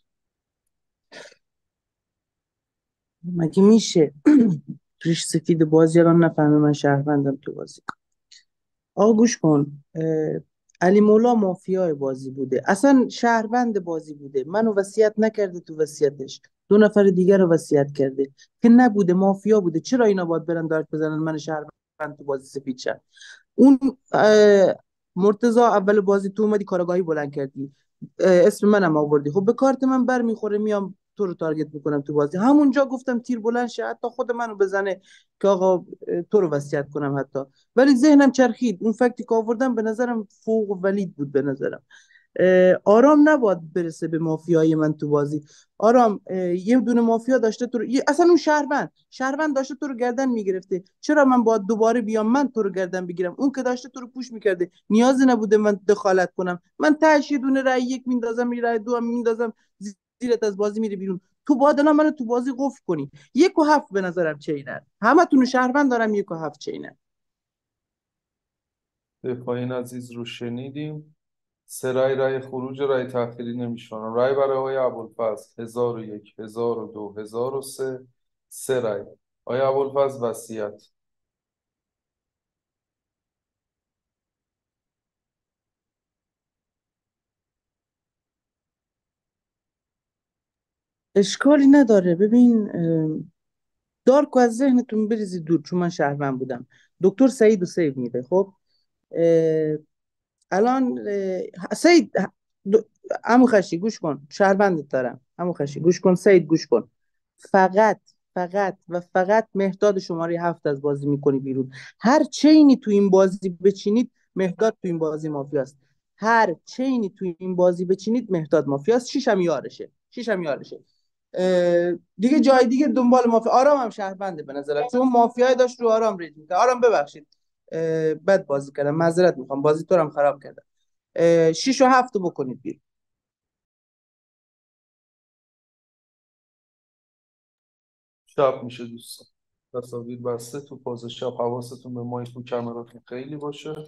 مگه میشه ریش سفید بازی الان نفهمه من شهروندم تو بازی؟ آقا گوش کن. اه، علی مولا مافیای بازی بوده، اصلا شهروند بازی بوده، منو وصیت نکرده، تو وصیتش دو نفر دیگر رو وصیت کرده که نبوده، مافیا بوده. چرا اینا باید برن دارت بزنن من شهروند تو بازی سفید شم؟ اون اه، مرتضی اول بازی تو اومدی کارگاهی بلند کردی، اه، اسم منم آوردی، خب به کارت من بر میخوره، میام تو رو تارگت میکنم تو بازی. همونجا گفتم تیر بلند شه، حتی خود منو بزنه که آقا اه، تو رو وصیت کنم حتی. ولی ذهنم چرخید، اون فکتی که آوردم به نظرم فوق و ولید بود به نظرم. آرام نباید برسه به مافیای من تو بازی. آرام یه دونه مافیا داشته تو رو... اصلا اون شهروند شهروند داشته تو رو گردن میگرفته، چرا من باید دوباره بیام من تو رو گردن بگیرم؟ اون که داشته تو رو پوش میکرده نیازی نبوده من دخالت کنم. من تهش یه دونه رای یک میندازم، یه رای دو هم میندازم زیرت، از بازی میره بیرون. تو باید الان منو تو بازی قفل کنی. یک و هفت به نظرم چینن، همه تون شهروند دارم، یک و هفت چینن. دفاعین عزیز رو شنیدیم. سه رای رای خروج، رای تأخیری نمیشمارم. رای برای آقای ابوالفضل هزار و یک، هزار و دو، هزار و سه. سه رای. آقای ابوالفضل وصیت. اشکالی نداره. ببین دارکو از ذهنتون بریزید دور، چون من شهروند بودم. دکتر سعید و سیو میده. خب اه، الان اه، سعید د- عمو خشی گوش کن، شهروندت دارم. عمو خشی گوش کن، سعید گوش کن. فقط فقط و فقط مهداد شماره هفت از بازی میکنی بیرون. هر چینی تو این بازی بچینید مهداد تو این بازی مافیاست. هر چینی تو این بازی بچینید مهداد مافیاست. شیشم یارشه، شیشم یارشه. اه، دیگه جای دیگه دنبال مافیا. آرام هم شهرونده به نظرم، چون مافیای داشت رو آرام رید میکنه. آرام ببخشید اه، بد بازی کردم، معذرت میخوام، بازی تو رو هم خراب کردم. اه، شیش و هفت رو بکنید بیرون. شب میشه دوستان. تصاویر بسته. تو فاز شب حواستون به مایک و کمراتون خیلی باشه.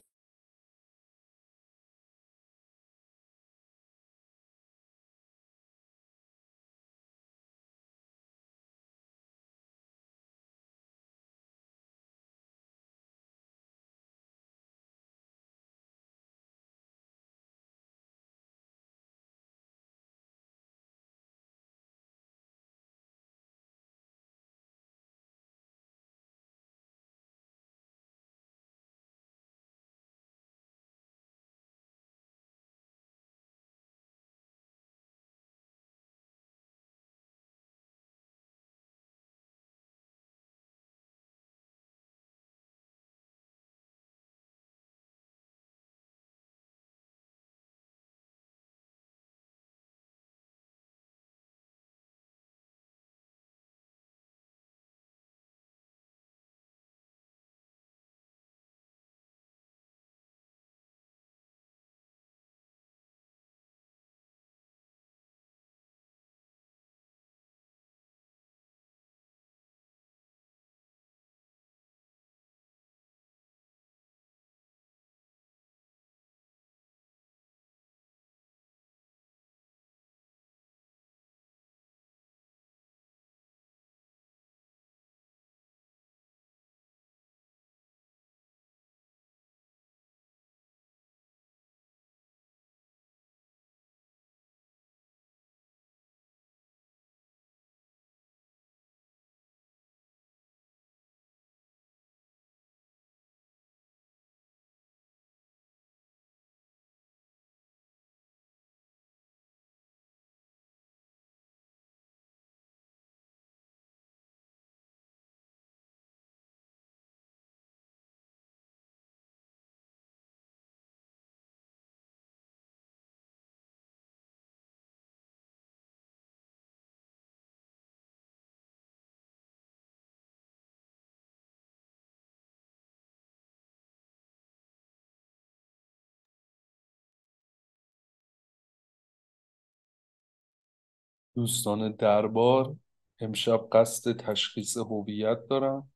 دوستان دربار امشب قصد تشخیص هویت دارم.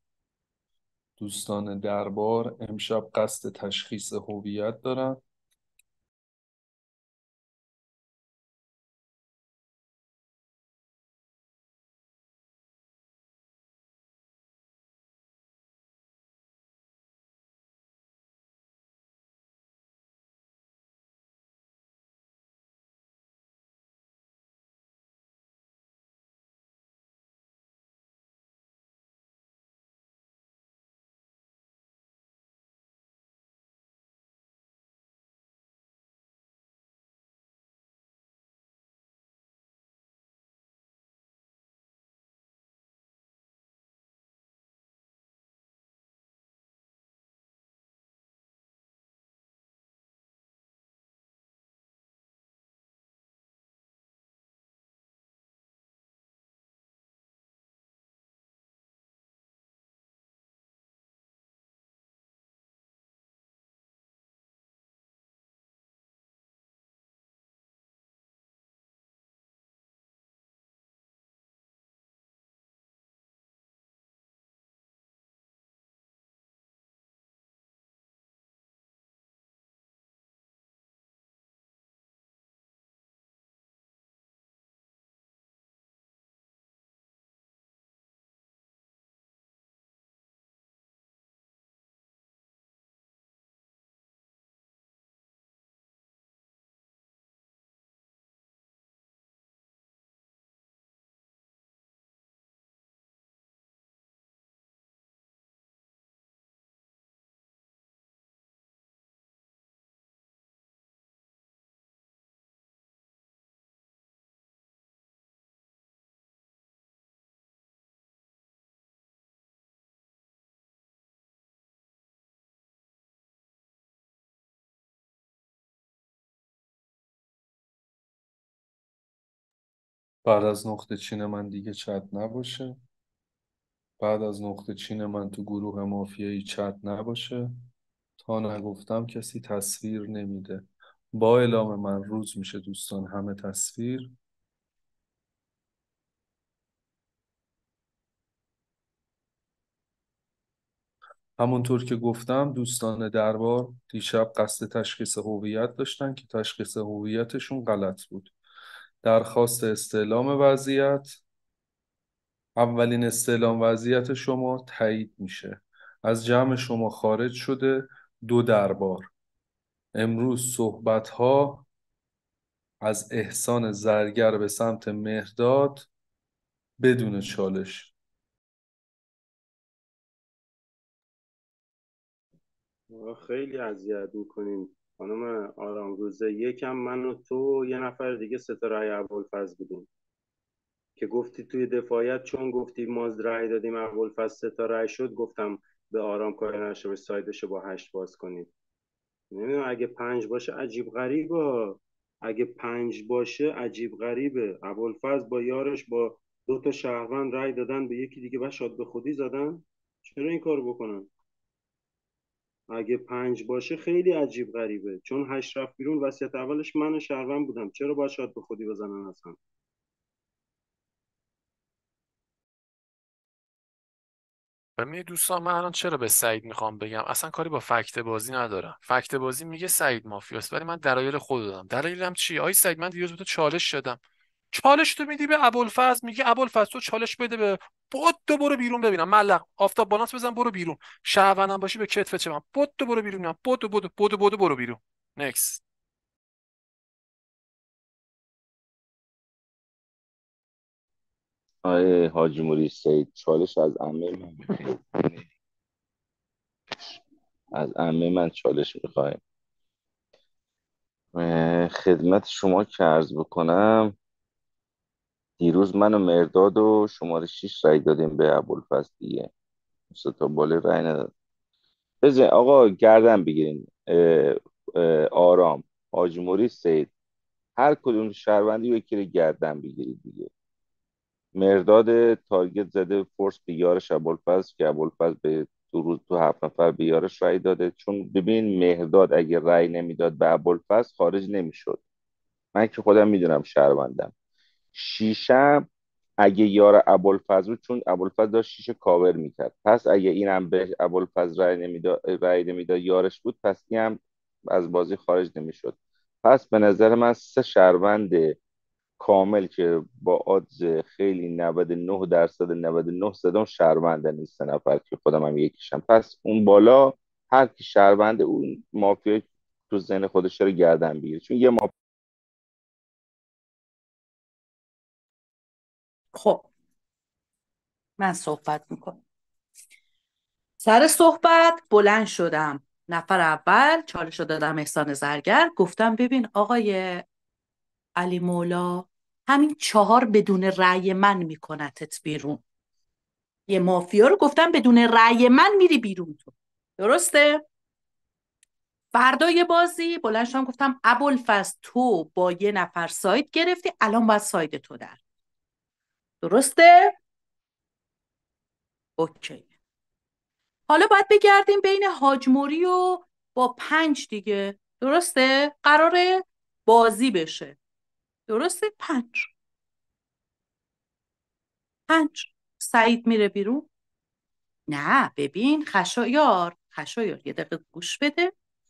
دوستان دربار امشب قصد تشخیص هویت دارم. بعد از نقطه چین من دیگه چت نباشه. بعد از نقطه چین من تو گروه مافیایی چت نباشه. تا نگفتم کسی تصویر نمیده. با اعلام من روز میشه دوستان، همه تصویر. همونطور که گفتم دوستان دربار دیشب قصد تشخیص هویت داشتن که تشخیص هویتشون غلط بود. درخواست استعلام وضعیت. اولین استعلام وضعیت شما تایید میشه. از جمع شما خارج شده دو دربار. امروز صحبت‌ها از احسان زرگر به سمت مهرداد بدون چالش. خیلی اذیت میکنین خانم آرام. روزه یکم من و تو یه نفر دیگه ستاره ابوالفضل بودیم که گفتی توی دفاعیت، چون گفتی ما رأی دادیم ابوالفضل ستاره شد، گفتم به آرام کاری نشه، به سایدشو با هشت باز کنید. نمیدونم، اگه پنج باشه عجیب غریبه. اگه پنج باشه عجیب غریبه. ابوالفضل با یارش با دو تا شهروند رأی دادن به یکی دیگه و شاد به خودی زدن. چرا این کارو بکنن؟ اگه پنج باشه خیلی عجیب غریبه، چون هشت رفت بیرون وصیت اولش من شهروند بودم. چرا باید شاد به خودی بزنن اصلا؟ ببینید دوستان، من الان چرا به سعید میخوام بگم، اصلا کاری با فکت بازی ندارم. فکت بازی میگه سعید مافیاست، ولی من دلایل خود دادم. دلیلم چیه؟ آی سعید، من دیروز به تو چالش دادم. چالش تو میدی به ابوالفضل، میگه ابوالفضل تو چالش بده به بود دو برو بیرون ببینم ملق آفتاب بالانس بزن برو بیرون. شهروندم باشی به کتف چه من بود دو برو بیرون. نه بود بود بود بود برو بیرون. نکس. آقای حاجی موری سید، چالش از عمه من می‌خوای؟ از عمه من چالش میخوایم. خدمت شما که عرض بکنم، دیروز من و مرداد و شماره شیش رای دادیم به ابوالفضل دیگه. سه تا بالا رای نداد. بذار آقا گردن بگیرین. اه، اه، آرام، حاجی موری سید، هر کدوم شهروندی و یکی رو گردن بگیرید دیگه. مرداد تارگت زده فورس به یارش ابوالفضل که ابوالفضل به دو روز تو هفت نفر به یارش رای داده. چون ببین مهرداد اگه رای نمیداد به ابوالفضل خارج نمیشد. من که خودم میدونم شهروندم. شیشم اگه یار ابوالفضل بود، چون ابوالفضل داشت شیشه کاور میکرد، پس اگه اینم به ابوالفضل رای نمیداد رای نمیداد یارش بود، پس این هم از بازی خارج نمیشد. پس به نظر من سه شهروند کامل که با آدز خیلی نود و نه درصد نود و نه صدام شهروندن این سه نفر که خودم هم یکیشم. پس اون بالا هر کی شهروند اون مافیا تو ذهن خودش رو گردن بگیره، چون یه مافیا. خب من صحبت میکنم. سر صحبت بلند شدم، نفر اول چالش رو دادم احسان زرگر، گفتم ببین آقای علی مولا، همین چهار بدون رأی من میکنتت بیرون. یه مافیا رو گفتم بدون رأی من میری بیرون تو. درسته؟ فردای بازی بلند شدم گفتم ابوالفضل تو با یه نفر ساید گرفتی، الان باید ساید تو در. درسته؟ اوکی. حالا باید بگردیم بین حاج موری و با پنج دیگه. درسته؟ قراره بازی بشه. درسته؟ پنج. پنج. سعید میره بیرون. نه ببین خشایار خشایار یه دقیقه گوش بده.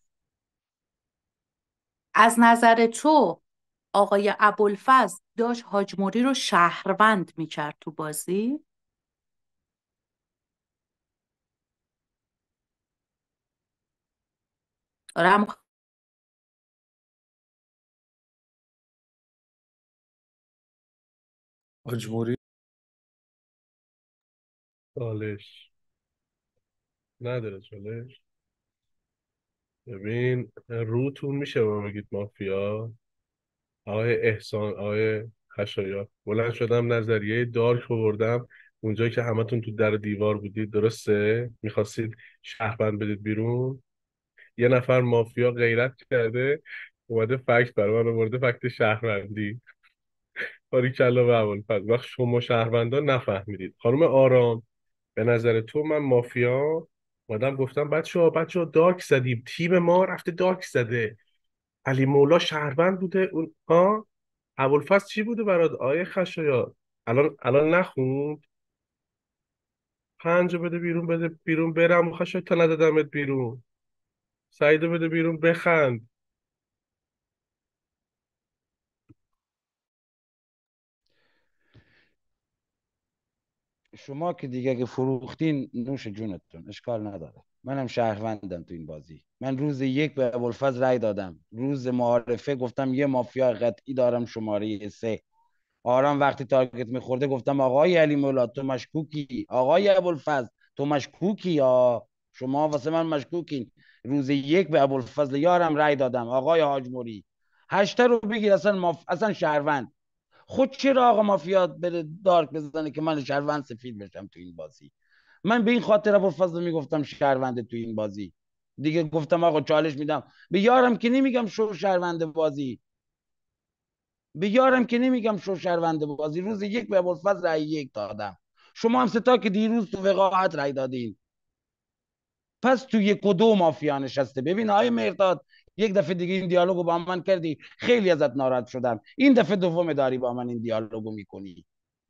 از نظر تو آقای ابوالفضل داشت حاج موری رو شهروند میکرد تو بازی؟ آره. اجبوری. چالش نداره. چالش ببین روتون میشه به من بگید مافیا. آقای احسان، آقای خشایار، بلند شدم نظریه دارک آوردم اونجایی که همتون تو در دیوار بودید. درسته؟ میخواستید شهروند بدید بیرون. یه نفر مافیا غیرت کرده اومده فکت برای من آورده، فکت شهروندی. باریکلا به ابوالفضل. وقت شما شهروندا نفهمیدید خانم آرام، به نظر تو من مافیا مادم گفتم بچه ها بچه ها داک زدیم، تیم ما رفته داک زده، علی مولا شهروند بوده اون ها. ابوالفضل چی بوده برات آیه خشایار؟ الان الان نخوند. پنجو بده بیرون، بده بیرون برم خشایار تا ندادمت بیرون. سعیدو بده بیرون بخند. شما که دیگه که فروختین نوش جونتون، اشکال نداره. منم شهروندم تو این بازی. من روز یک به ابوالفضل رای دادم، روز معارفه گفتم یه مافیا قطعی دارم شماره سه. آرام وقتی تارگت میخورده گفتم آقای علی مولا تو مشکوکی، آقای ابوالفضل تو مشکوکی، یا شما واسه من مشکوکین. روز یک به ابوالفضل یارم رای دادم. آقای حاج موری هشته رو بگیر، اصلا ماف... اصلا شهروند. خود چرا آقا مافیا بره دارک بزنه که من شهروند سفید بشم تو این بازی؟ من به این خاطر ابوالفضل میگفتم شهرونده تو این بازی. دیگه گفتم آقا چالش میدم به یارم که نمیگم شو شهرونده بازی، به یارم که نمیگم شو شهرونده بازی. روز یک به ابوالفضل رای یک دادم. شما هم ستا که دیروز تو وقاحت رای دادین. پس تو یک و دو مافیا نشسته. ببین آقای مرداد، یک دفعه دیگه این دیالوگو با من کردی، خیلی ازت ناراحت شدم. این دفعه دوم داری با من این دیالوگو میکنی.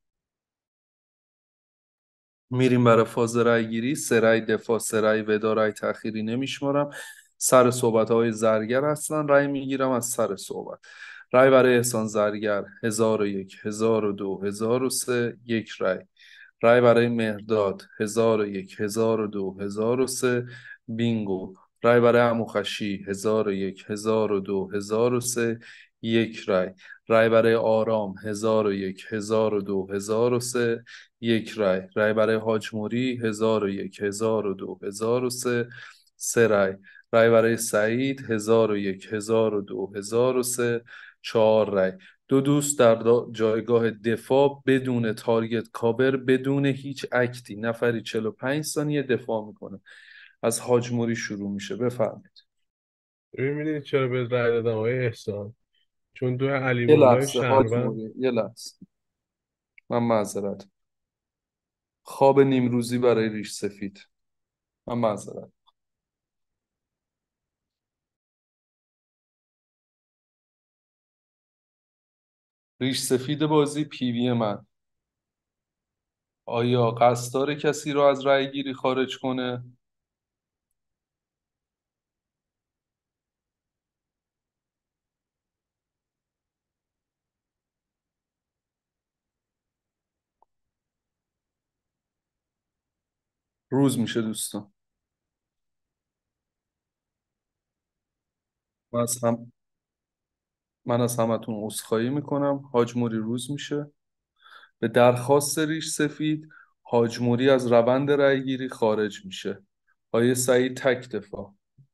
میریم برای فاز رای گیری. سه رای دفاع، سه رای ودا، رای تأخیری نمیشمارم. سر صحبت های زرگر هستن. رای میگیرم از سر صحبت. رای برای احسان زرگر هزار و یک، هزار و دو، هزار و سه، یک رای. رای برای مهرداد هزار و یک، هزار و دو، هزار و سه، بینگو. رای برای اموخشی هزار و یک، هزار و دو، هزار و سه، یک رای. رای برای آرام هزار و یک، هزار و دو، هزار و سه، یک رای. رای برای حاج موری هزار و یک، هزار و دو، هزار و سه، سه رای. رای برای سعید هزار و یک، هزار و دو، هزار و سه، چهار رای. دو دوست در دا- جایگاه دفاع بدون تارگت کاور، بدون هیچ اکتی. نفری چهل و پنج ثانیه دفاع میکنه. از حاج موری شروع میشه، بفرمایید. ببین میدونی چرا به رای دادم آقای احسان؟ چون دو علی یه مولای لحظه حاج شهروند. موری، یه لحظه، من معذرت. خواب نیمروزی برای ریش سفید. من معذرت. ریش سفید بازی پیوی من. آیا قصد داره کسی رو از رأی گیری خارج کنه؟ روز میشه دوستان. من از هم من از همتون عذرخواهی میکنم. حاج موری روز میشه. به درخواست ریش سفید، حاج موری از روند رأی گیری خارج میشه. آیه سعید تک دفاع.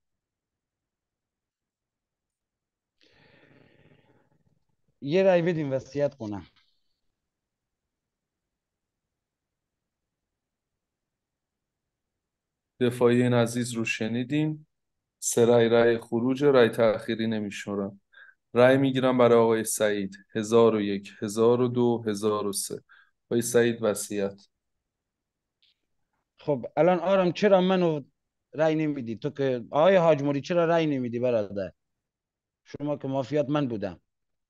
یه رای بدین وصیت کنم. دفاعی این عزیز رو شنیدیم. سه رأی رأی خروج، رأی تأخیری نمیشمرم. رأی میگیرم برای آقای سعید هزار و یک، هزار و دو، هزار و سه. آقای سعید وصیت. خب الان آرام چرا منو رای نمیدی؟ تو که آقای حاج موری چرا رای نمیدی برادر؟ شما که مافیات من بودم.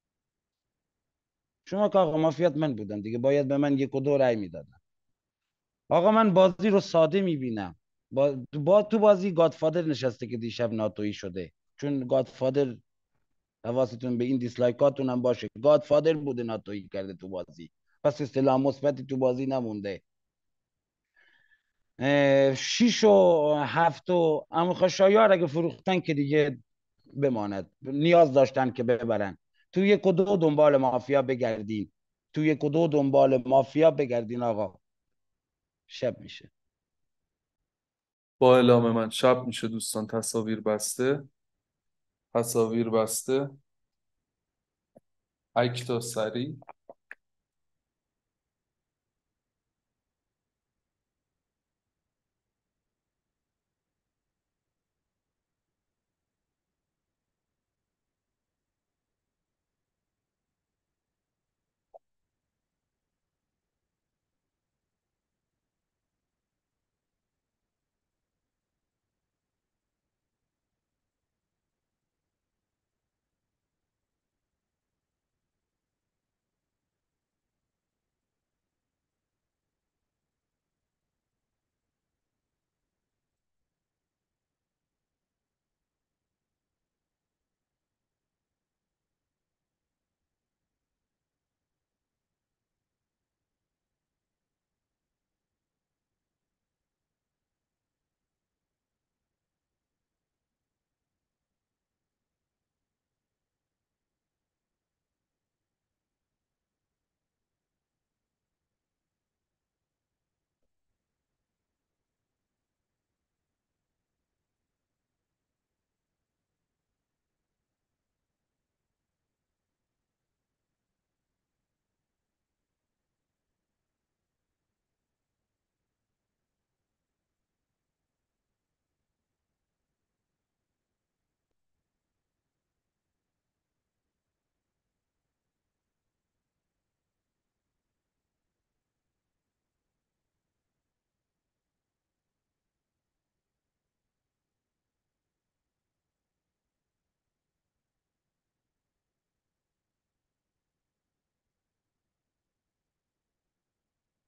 شما که آقا مافیات من بودم دیگه، باید به من یک و دو رای میدادم. آقا من بازی رو ساده میبینم. با, با تو بازی گادفادر نشسته که دیشب ناتویی شده. چون گادفادر، حواستون به این دیسلایکاتون هم باشه، گادفادر بوده ناتویی کرده تو بازی. پس اصطلاح مثبتی تو بازی نمونده. شیش و هفت و اما شایار اگه فروختن که دیگه بماند، نیاز داشتن که ببرن. تو یک و دو دنبال مافیا بگردین. تو یک و دو دنبال مافیا بگردین آقا. شب میشه. با اعلام من شب میشه دوستان. تصاویر بسته. تصاویر بسته. اکتا سریع.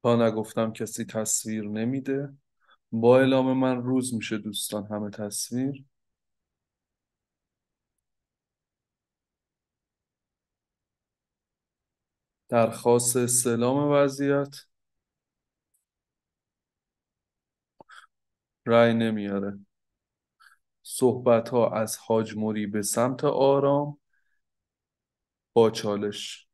تا نگفتم کسی تصویر نمیده. با اعلام من روز میشه دوستان، همه تصویر. درخواست استعلام وضعیت. رأی نمیاره. صحبت ها از حاج موری به سمت آرام با چالش.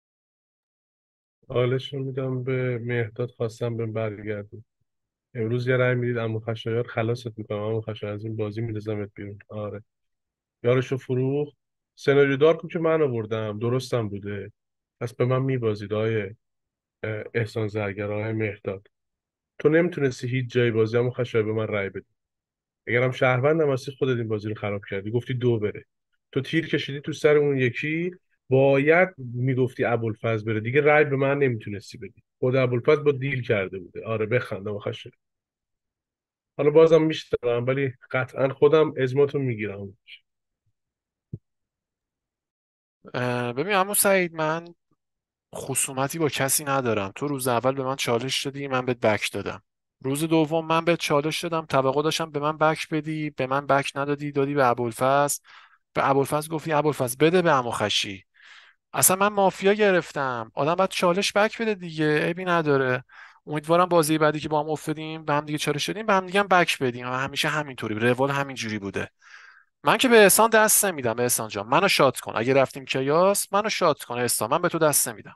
حالش رو میدم به مهداد، خواستم به برگردم. امروز یه رای میدید عمو خشایار، خلاصت میکنم عمو خشایار، از این بازی میرزمت بیرون. آره، یارشو فروخت. سناریو دار کو که من آوردم درستم بوده، پس به من میبازید آقای اه، احسان زرگر، آقای مهداد. تو نمیتونستی هیچ جای بازی عمو خشایار به من رای بدی. اگرم شهروندم هستی خودت این بازی رو خراب کردی، گفتی دو بره. تو تیر کشیدی تو سر اون یکی، باید میگفتی ابوالفضل بره دیگه، رای به من نمیتونستی بدی. خود ابوالفضل با دیل کرده بوده. آره بخندم آخه. حالا بازم میشتم، ولی قطعا خودم اجماعتون میگیرم. اه، ببین عمو سعید، من خصومتی با کسی ندارم. تو روز اول به من چالش دادی، من بهت بک دادم. روز دوم من بهت چالش دادم، توقع داشتم به من بک بدی، به من بک ندادی، دادی به ابوالفضل. به ابوالفضل گفتی ابوالفضل بده به عمو خشی. اصلا من مافیا گرفتم، آدم باید چالش بک بده دیگه، عیبی نداره. امیدوارم بازی بعدی که با هم افتادیم به هم دیگه چالش شدیم به هم دیگه هم بک بدیم و همیشه همینطوری روال همینجوری بوده. من که به احسان دست نمیدم. به احسان جان منو شات کن، اگه رفتیم کیاس منو شات کن احسان، من به تو دست نمیدم.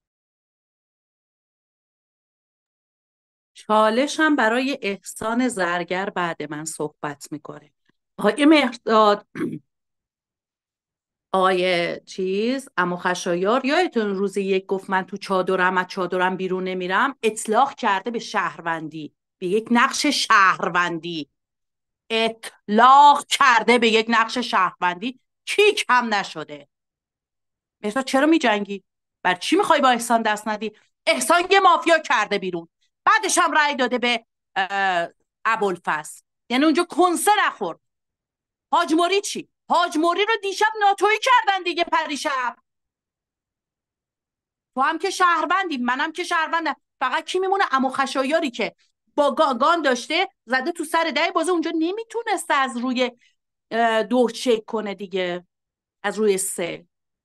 چالش هم برای احسان زرگر بعد من صحبت میکنه. آقای مهرداد، آقای چیز عمو خشایار، یادتون روز یک گفت من تو چادرم از چادرم بیرون نمیرم؟ اطلاق کرده به شهروندی، به یک نقش شهروندی. اطلاق کرده به یک نقش شهروندی، کیک هم نشده. مهرداد چرا میجنگی؟ بر چی میخوای با احسان دست ندی؟ احسان یه مافیا کرده بیرون، بعدش هم رأی داده به اه، ابوالفضل، یعنی اونجا کنسه نخورد. حاج موری چی؟ حاج موری رو دیشب ناتویی کردن دیگه پریشب. تو هم که شهروندی، منم که شهروندم. فقط کی میمونه؟ عمو خشایاری که با گان داشته زده تو سر ده بازه، اونجا نمیتونسته از روی اه، دو چک کنه دیگه، از روی سه.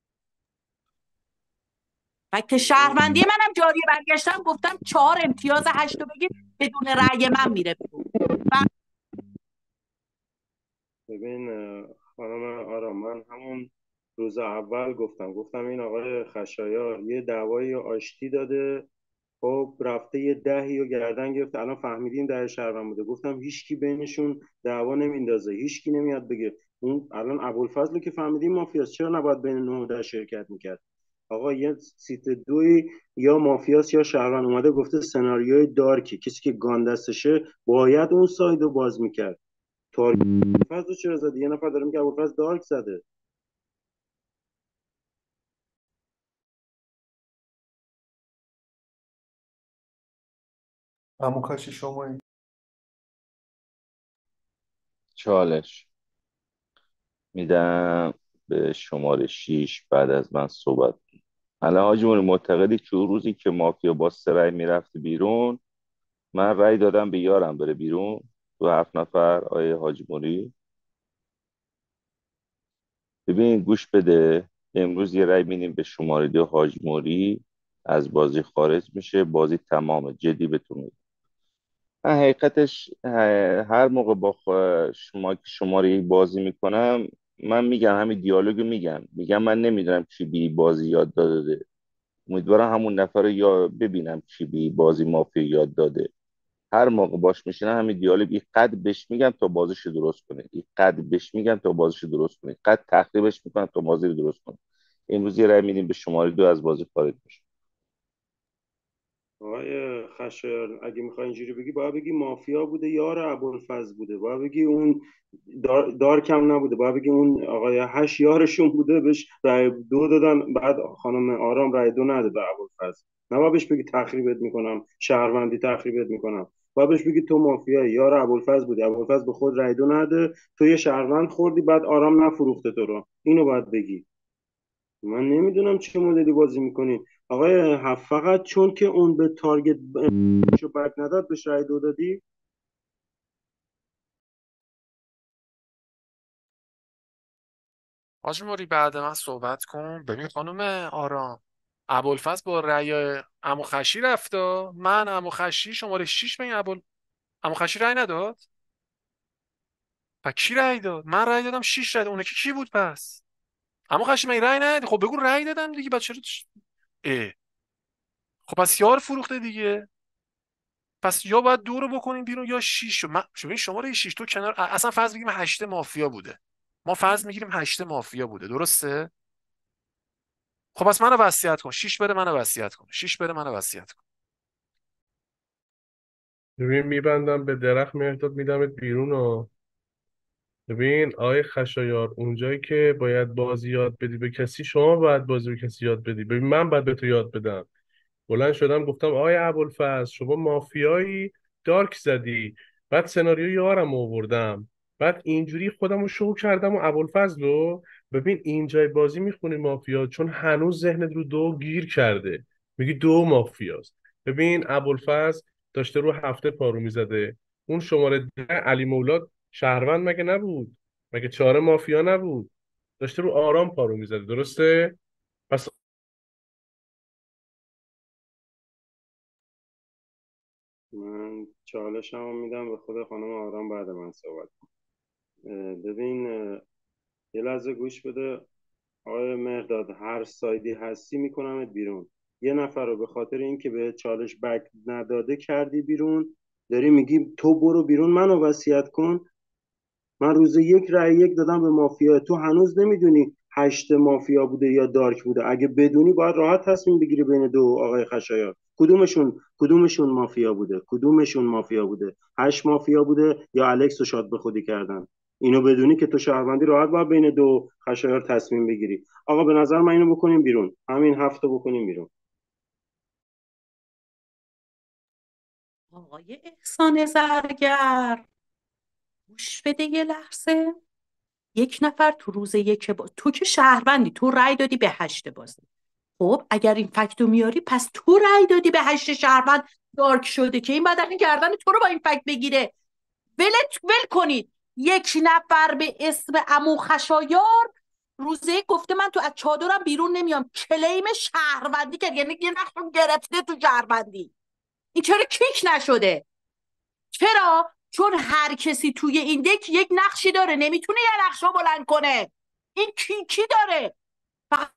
فکت شهروندی منم جاری برگشتم، گفتم چهار امتیاز هشتو بگیر بدون رأی من میره بیرون. ببین اه، خانم آرام، من همون روز اول گفتم گفتم این آقای خشایار یه دعوایی آشتی داده، خب رفته یه دهی و گردن گرفته، الان فهمیدیم ده شهروند بوده. گفتم هیچکی بینشون دعوا نمیندازه، هیچکی نمیاد بگه اون الان ابوالفضل که فهمیدیم مافیاست، چرا نباید بین نه و ده شرکت میکرد؟ آقا یه سیت دوی یا مافیاست یا شهروند اومده گفته سناریوی دارکی، کسی که گان دستشه باید اون سایدو باز میکرد. تارگت ابوالفضل رو چرا زدی؟ یه نفر داره میگه ابوالفضل دارک زده. عمو خشی شما. چالش میدم به شماره شیش بعد از من صحبت کن. الان حاجی موری معتقدی که اون روزی که مافیا با سه رأی میرفت بیرون، من رأی دادم به یارم بره بیرون تو هفت نفر؟ آیه حاجی موری ببین گوش بده، امروز یه رأی میدیم به شماره دو حاج موری، از بازی خارج میشه، بازی تمامه. جدی بهتون میگم. من حقیقتش هر موقع با خ- شما که شماره یک بازی میکنم، من میگم همین دیالوگو میگم میگم من نمیدونم کی بی بازی یاد داده. امیدوارم همون نفر رو یا ببینم کی بی بازی مافیا یاد داده. هر موقع باش میشینه همین دیالوگ، این قد بهش میگم تا بازیش درست کنه، این قد بهش میگم تا بازیش درست کنه، قد تخریبش میکنم تا بازی رو درست کنه. امروز یه رای میدیم به شماره دو، از بازی خارج میشه. آقای خشایار، اگه میخوای اینجوری بگی باید بگی مافیا بوده یار ابوالفضل بوده، باید بگی اون دار, دار کم نبوده، باید بگی اون آقای هش یارشون بوده بهش رای دو دادن، بعد خانم آرام رای دو نده به ابوالفضل. نه باید بهش بگی تخریبت میکنم، شهروندی تخریبت میکنم. باید بهش بگی تو مافیایی، یار ابوالفضل بودی، ابوالفضل به خود رای دو نده، تو یه شهروند خوردی، بعد آرام نفروخته تو رو. اینو باید بگی. من نمیدونم چه مدلی بازی میکنین آقای هفت، فقط چون که اون به تارگت شو بک نداد بهش رای دو دادی. حاج موری بعد من صحبت کن. ببین خانم آرام، ابوالفضل با رأی عمو خشی رفته. من عمو خشی شماره شش، به این ابوال عمو خشی رأی نداد. پس کی رأی داد؟ من رأی دادم، شش رأی داد. اون یکی کی بود پس؟ عمو خشی من رأی ندادی؟ خب بگو رأی دادم دیگه. بچه رو تش... اه. خب پس یار فروخته دیگه. پس یا باید دو رو بکنیم بیرون یا شش رو. من ببین شماره شش تو کنار، اصلا فرض میگیریم هشت مافیا بوده. ما فرض میگیریم هشت مافیا بوده، درسته؟ خب پس منو وصیت کن. شش بره منو وصیت کن. شش بره منو وصیت کن. ببین میبندم به درخت مرداد میدمت بیرون ها. ببین آقای خشایار، اونجایی که باید بازی یاد بدی به کسی، شما باید بازی به کسی یاد بدی. ببین من باید به تو یاد بدم. بلند شدم گفتم آقای ابوالفضل شما مافیایی، دارک زدی. بعد سناریو یارم آوردم. بعد اینجوری خودم رو شو کردم و ابوالفضل رو. ببین اینجای بازی میخونی مافیا چون هنوز ذهنت رو دو گیر کرده، میگی دو مافیاست. ببین ابوالفضل داشته رو هفته پارو میزده. اون شماره ده علی مولاد شهروند مگه نبود؟ مگه چهار مافیا نبود؟ داشته رو آرام پارو میزده، درسته؟ پس من چالشمو میدم به خود خانم آرام بعد من صحبت کنم. اه، ببین اه، یه لحظه گوش بده آقای مهداد، هر سایدی هستی میکنمت بیرون. یه نفر رو به خاطر اینکه به چالش بک نداده کردی بیرون، داری میگی تو برو بیرون منو وصیت کن. من روز یک رأی یک دادم به مافیا، تو هنوز نمیدونی هشت مافیا بوده یا دارک بوده. اگه بدونی باید راحت تصمیم بگیری بین دو آقای خشایار کدومشون کدومشون مافیا بوده، کدومشون مافیا بوده، هشت مافیا بوده یا الکس رو شاد به خودی کردن. اینو بدونی که تو شهروندی راحت باید بین دو خشایار تصمیم بگیری. آقا به نظر من اینو بکنیم بیرون، همین هفته بکنیم بیرون. آقای احسان زرگر، گوش بده یه لحظه. یک نفر تو روز یک با... تو که شهروندی، تو رأی دادی به هشت بازی. خب اگر این فکتو میاری پس تو رأی دادی به هشت شهروند دارک شده که این بعد الان گردن تو رو با این فکت بگیره. ولت ول کنید. یک نفر به اسم عمو خشایار روزه یک گفته من تو از چادرم بیرون نمیام، کلیم شهروندی کرد، یعنی یه نقش رو گرفته تو شهروندی. این چرا کیک نشده؟ چرا؟ چون هر کسی توی این دک یک نقشی داره، نمیتونه یه نقش رو بلند کنه. این کیکی داره. فقط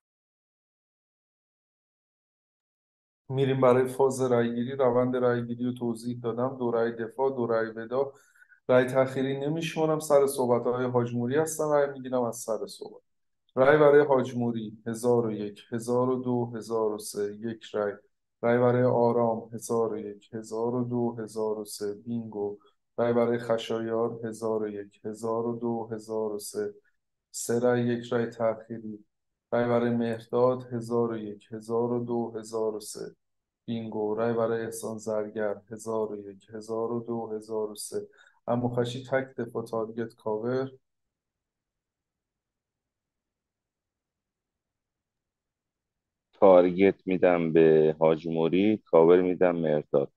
میریم برای فاز رأیگیری. روند رأیگیری رو توضیح دادم: دو رأی دفاع، دو رأی ودا. رأی تأخیری نمیشمارم. سر صحبت های حاج موری هستن، رأی میگیرم از سر صحبت. رأی برای حاج موری هزار و یک، هزار و دو، هزار و سه، یک رأی. رأی برای آرام هزار و یک، هزار و دو، هزار و سه، بینگو. رأی برای خشایار هزار و یک، هزار و دو، هزار و سه، سه رأی. یک رأی تأخیری. رأی برای مهرداد هزار و یک، هزار و دو، هزار و سه، بینگو. رای برای احسان زرگر هزار و یک، هزار و دو، هزار و سه. اما خشی تک دفاع، تارگت کاور. تارگت میدم به حاج موری، کاور میدم مرداد.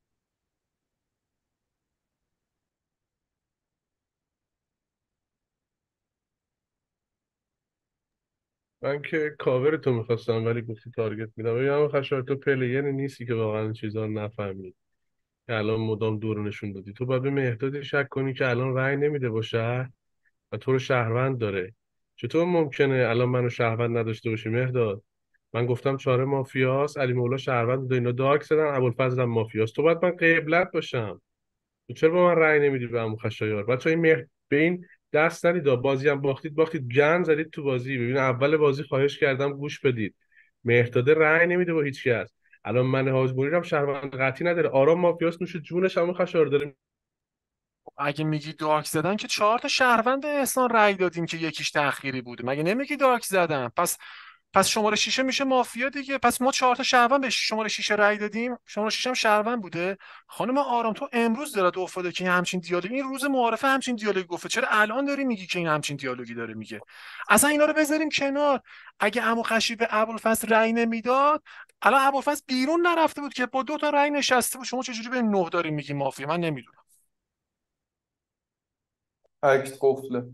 من که کاور تو میخواستم ولی گفتی تارگت میدم. ببین اما خشایار، تو پلیری نیستی که واقعا این چیزا رو نفهمی که الان مدام دور نشون دادی. تو باید به مهدادی شک کنی که الان رأی نمیده با شهر و تو رو شهروند داره. چطور ممکنه الان منو شهروند نداشته باشی مهداد؟ من گفتم چهار مافیاست، علی مولا شهروند بوده، اینا دارک زدن، ابوالفضل هم مافیاست. تو باید من قبلت باشم. تو چرا با من رأی نمیدی به عمو خشایار؟ بچه‌ها این مهر به این دست ندید. بازی هم باختید باختید، گن زدید تو بازی. ببین اول بازی خواهش کردم گوش بدید. مهرداد رأی نمیده با هیچ کس. الان من حاج هم شهروند قطعی نداره. آرام مافیاس، نوش جونش. عمو خشایار داره. اگه میگی دارک زدن که چهار تا شهروند احسان رأی دادیم که یکیش تأخیری بوده. مگه نمیگی دارک زدن؟ پس پس شماره شیشه میشه مافیا دیگه. پس ما چهار تا شهروند به شماره شیشه رأی دادیم، شماره شیشه هم شهروند بوده. خانم آرام تو امروز دارد افتاده که همچین دیالوگی، این روز معارفه همچین دیالوگی گفته، چرا الان داری میگی که این همچین دیالوگی داره میگه؟ اصلا اینا رو بذاریم کنار. اگه عمو خشی به ابوالفضل رأی نمیداد، الان ابوالفضل بیرون نرفته بود که با دو تا رأی نشسته بود. شما چجوری به نه داری میگی مافیا؟ من نمیدونم. اکت قفله.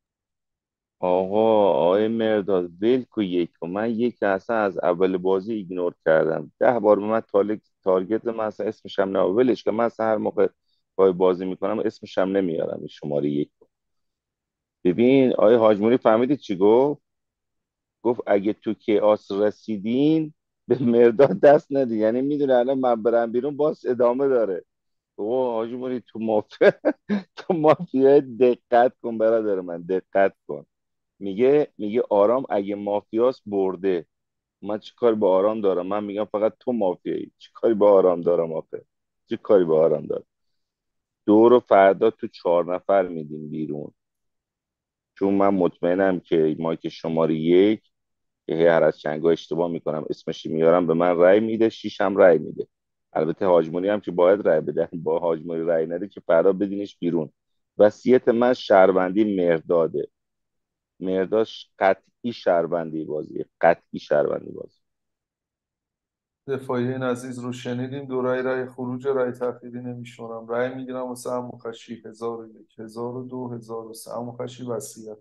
آقا آقای مرداد ول کو یک و من یک اصلا از اول بازی ایگنور کردم، ده بار به من تارگت تارگت من اصلا اسمشم نه ولش که من اصلا هر موقع پای بازی میکنم اسمشم نمیارم این شماره یک. ببین آقای حاجموری فهمیدید چی گفت؟ گفت اگه تو کیاس رسیدین به مرداد دست ندی، یعنی میدونه الان من برم بیرون باز ادامه داره. او حاجموری تو مافیا تو مافیا دقت کن برادر من، دقت کن. میگه میگه آرام اگه مافیاس برده. من چی کاری با آرام دارم؟ من میگم فقط تو مافیایی، چی کاری با آرام دارم آخه؟ چی کاری با آرام دارم؟ دو رو فردا تو چهار نفر میدیم بیرون، چون من مطمئنم که ما که شماره یک که هی هر از چنگا اشتباه میکنم اسمش میارم به من رأی میده، شیش هم رأی میده. البته حاجموری هم که باید رأی بده، با حاجموری رأی نده که فردا بدینش بیرون. وصیت من شهروندی مرداده، مرداش قطعی شهروندی بازی، قطعی شهروندی بازی. دفاعی این عزیز رو شنیدیم. دو رای رای خروج، رای تأخیری نمیشمارم. رای میگیرم واسه عمو خشی هزار و یک هزار و دو هزار و سه. عمو خشی وصیت.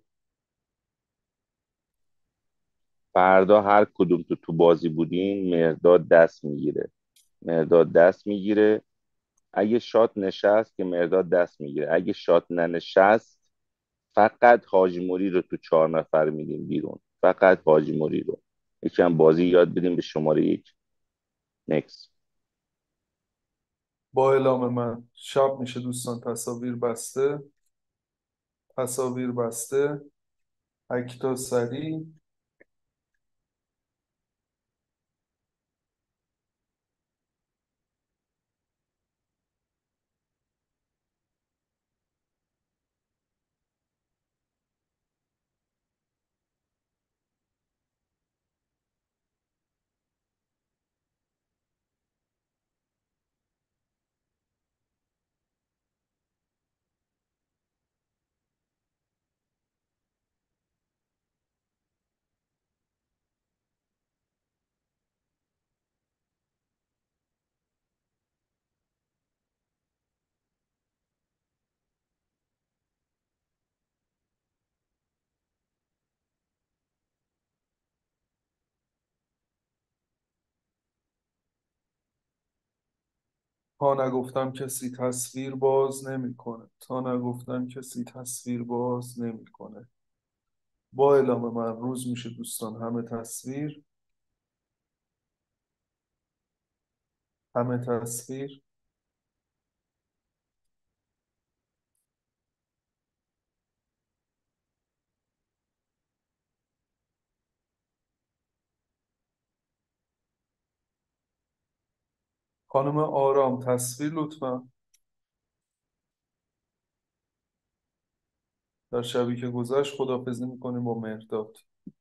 فردا هر کدوم تو تو بازی بودین مرداد دست میگیره، مرداد دست میگیره. اگه شات نشست که مرداد دست میگیره، اگه شات ننشست فقط حاجی موری رو تو چهار نفر میدیم بیرون، فقط حاجی موری رو. یکم بازی یاد بدیم به شماره یک. نکس. با اعلام من شب میشه دوستان. تصاویر بسته، تصاویر بسته. اکتا سریع. تا نگفتم کسی تصویر باز نمیکنه. تا نگفتم کسی تصویر باز نمیکنه. با اعلام من روز میشه دوستان. همه تصویر، همه تصویر. خانم آرام تصویر لطفا. در شبی که گذشت خداحافظی میکنیم با مهرداد.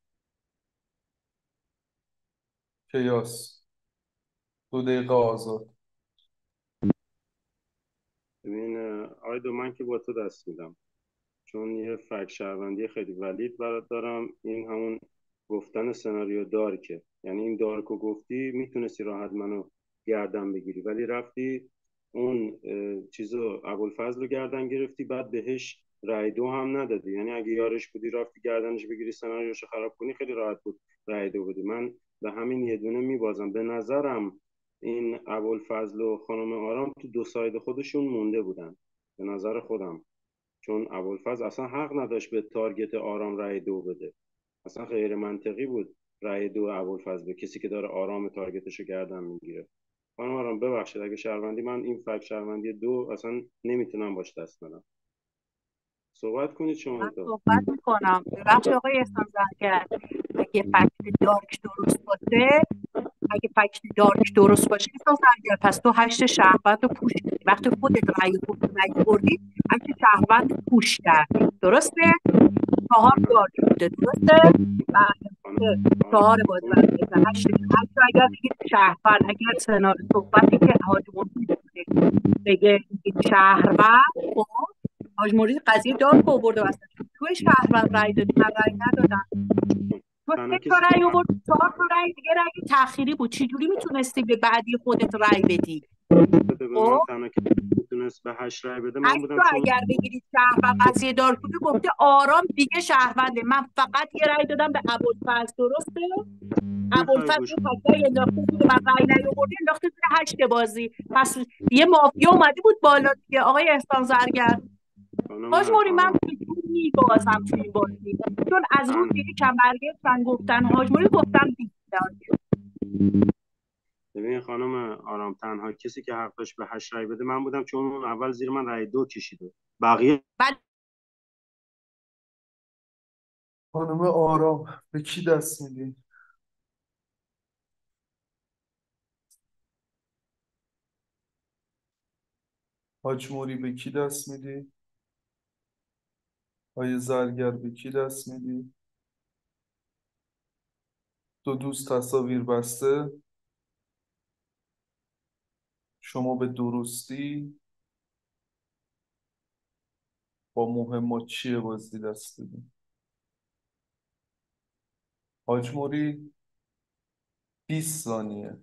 کیاس دو دقیقه آزاد. ببین آیدو، من که با تو دست میدم، چون یه فک شهروندی خیلی ولید برات دارم. این همون گفتن سناریو دارکه، یعنی این دارکو گفتی میتونستی راحت منو گردن بگیری، ولی رفتی اون اه، چیزو ابوالفضل رو گردن گرفتی، بعد بهش رای دو هم ندادی. یعنی اگه یارش بودی رفتی گردنش بگیری سناریوشو خراب کنی، خیلی راحت بود رای دو بدی. من به همین یه دونه میبازم. به نظرم این ابوالفضل و خانم آرام تو دو ساید خودشون مونده بودن، به نظر خودم. چون ابوالفضل اصلا حق نداشت به تارگت آرام رای دو بده، اصلا غیر منطقی بود رای دو ابوالفضل به کسی که داره آرام تارگتشو گردن میگیره. خانم آرام ببخشید اگه شهروندی، من این فک شهروندی دو اصلا نمیتونم باش دست بدم. صحبت کنید شما من دو. صحبت میکنم. ببخشید آقای احسان زرگر، اگه فکت دارک درست باشه، اگه فکت دارک درست باشه احسان زرگر، پس تو هشت شهروند رو پوش کردی. وقتی خودت رأی خودت نیاوردی، هشت شهروند پوش کردی، درسته؟ چهار دارک بوده، درسته؟ بله. چهار بازی برمیگرده هشت هشت اگر بگید شهروند، اگر سنار صحبتی که حاج مرید بگه بگید شهروند، خب حاج مرید قضیه دار که آورده وسط، توی شهروند رای دادی من رای ندادم، تو تنها سه تا کسی که رای حق آورد، چهار تا رای دیگه رای تأخیری بود، چجوری میتونستی به بعدی خودت رای بدی؟ بده به من، خب تنها کسی که میتونست به هشت رای بده من هشت بودم، تا چون اگر بگیرید شهروند قضیه دار شده گفته آرام دیگه شهرونده، من فقط یه رای دادم به ابوالفضل، درسته؟ میخوای ابوالفضل گوش اون تکرای انداخته زیر من رای نیاورده انداخته زیر هشت بازی، پس یه مافیا اومده بود بالا دیگه آقای احسان زرگر. خانم حاج موری من آرام بیتون میبازم توی این بازی، چون از روز تن... دیگه کم برگشتن گفتن حاج موری گفتم بیتون. ببین خانم آرام، تنها کسی که حق داشت به هشت رای بده من بودم، چون اون اول زیر من رای دو کشیده، بقیه بعد خانم آرام به کی دست میدی؟ حاج موری به کی دست میدی؟ آیه زرگر به کی دست میدی؟ دو دوست تصاویر بسته، شما به درستی با مهمات چیه بازی دست بدی؟ حاج موری بیست ثانیه.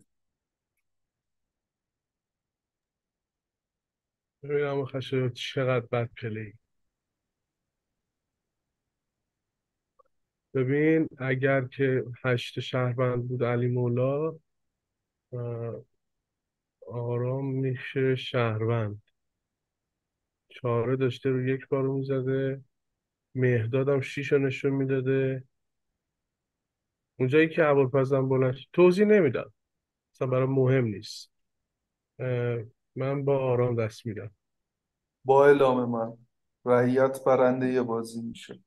ببینم خشایار چقدر بد پلی. ببین اگر که هشت شهروند بود علی مولا، اه، آرام میشه شهروند، چاره داشته رو یک بارو میزده، مهدادم شیش رو نشون میداده. اونجایی که ابوالفضل بلند شد توضیح نمیدم، اصلا برای مهم نیست. اه، من با آرام دست میدم. با اعلام من رعیت برنده یه بازی میشه.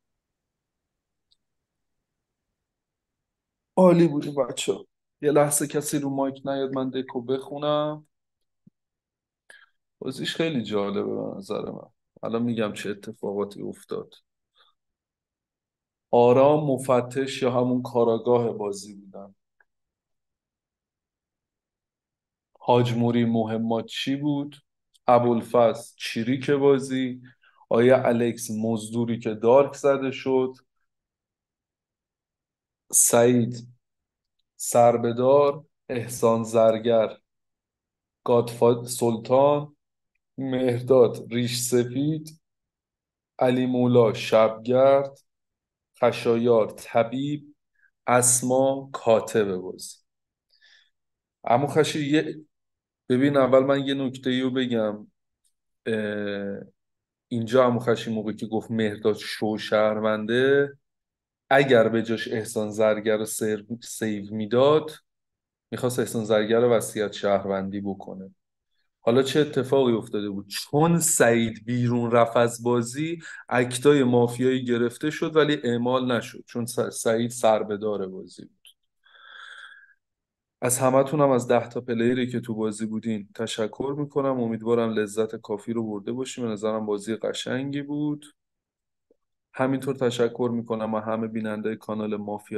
عالی بودی بچه ها. یه لحظه کسی رو مایک نیاد من دکو بخونم. بازیش خیلی جالبه به نظر من. الان میگم چه اتفاقاتی افتاد. آرام مفتش یا همون کاراگاه بازی بودن. حاج موری مهمات چی بود؟ ابوالفضل چیریک بازی، آیا الکس مزدوری که دارک زده شد، سعید سربدار، احسان زرگر گادفاد سلطان، مهرداد ریش سفید، علی مولا شبگرد، خشایار طبیب، اسما کاتب بازی. عمو خشی یه ببین اول من یه نکته رو بگم. اه، اینجا عمو خشی موقعی که گفت مهرداد شو شهرونده، اگر به جاش احسان زرگر رو سر- سیو میداد میخواست احسان زرگر رو وصیت شهروندی بکنه. حالا چه اتفاقی افتاده بود؟ چون سعید بیرون رفت از بازی، اکتای مافیایی گرفته شد ولی اعمال نشد، چون س- سعید سربدار بازی بود. از همتون هم از ده تا پلیری که تو بازی بودین تشکر میکنم. امیدوارم لذت کافی رو برده باشیم. به نظرم بازی قشنگی بود. همینطور تشکر میکنم از همه بیننده کانال مافیا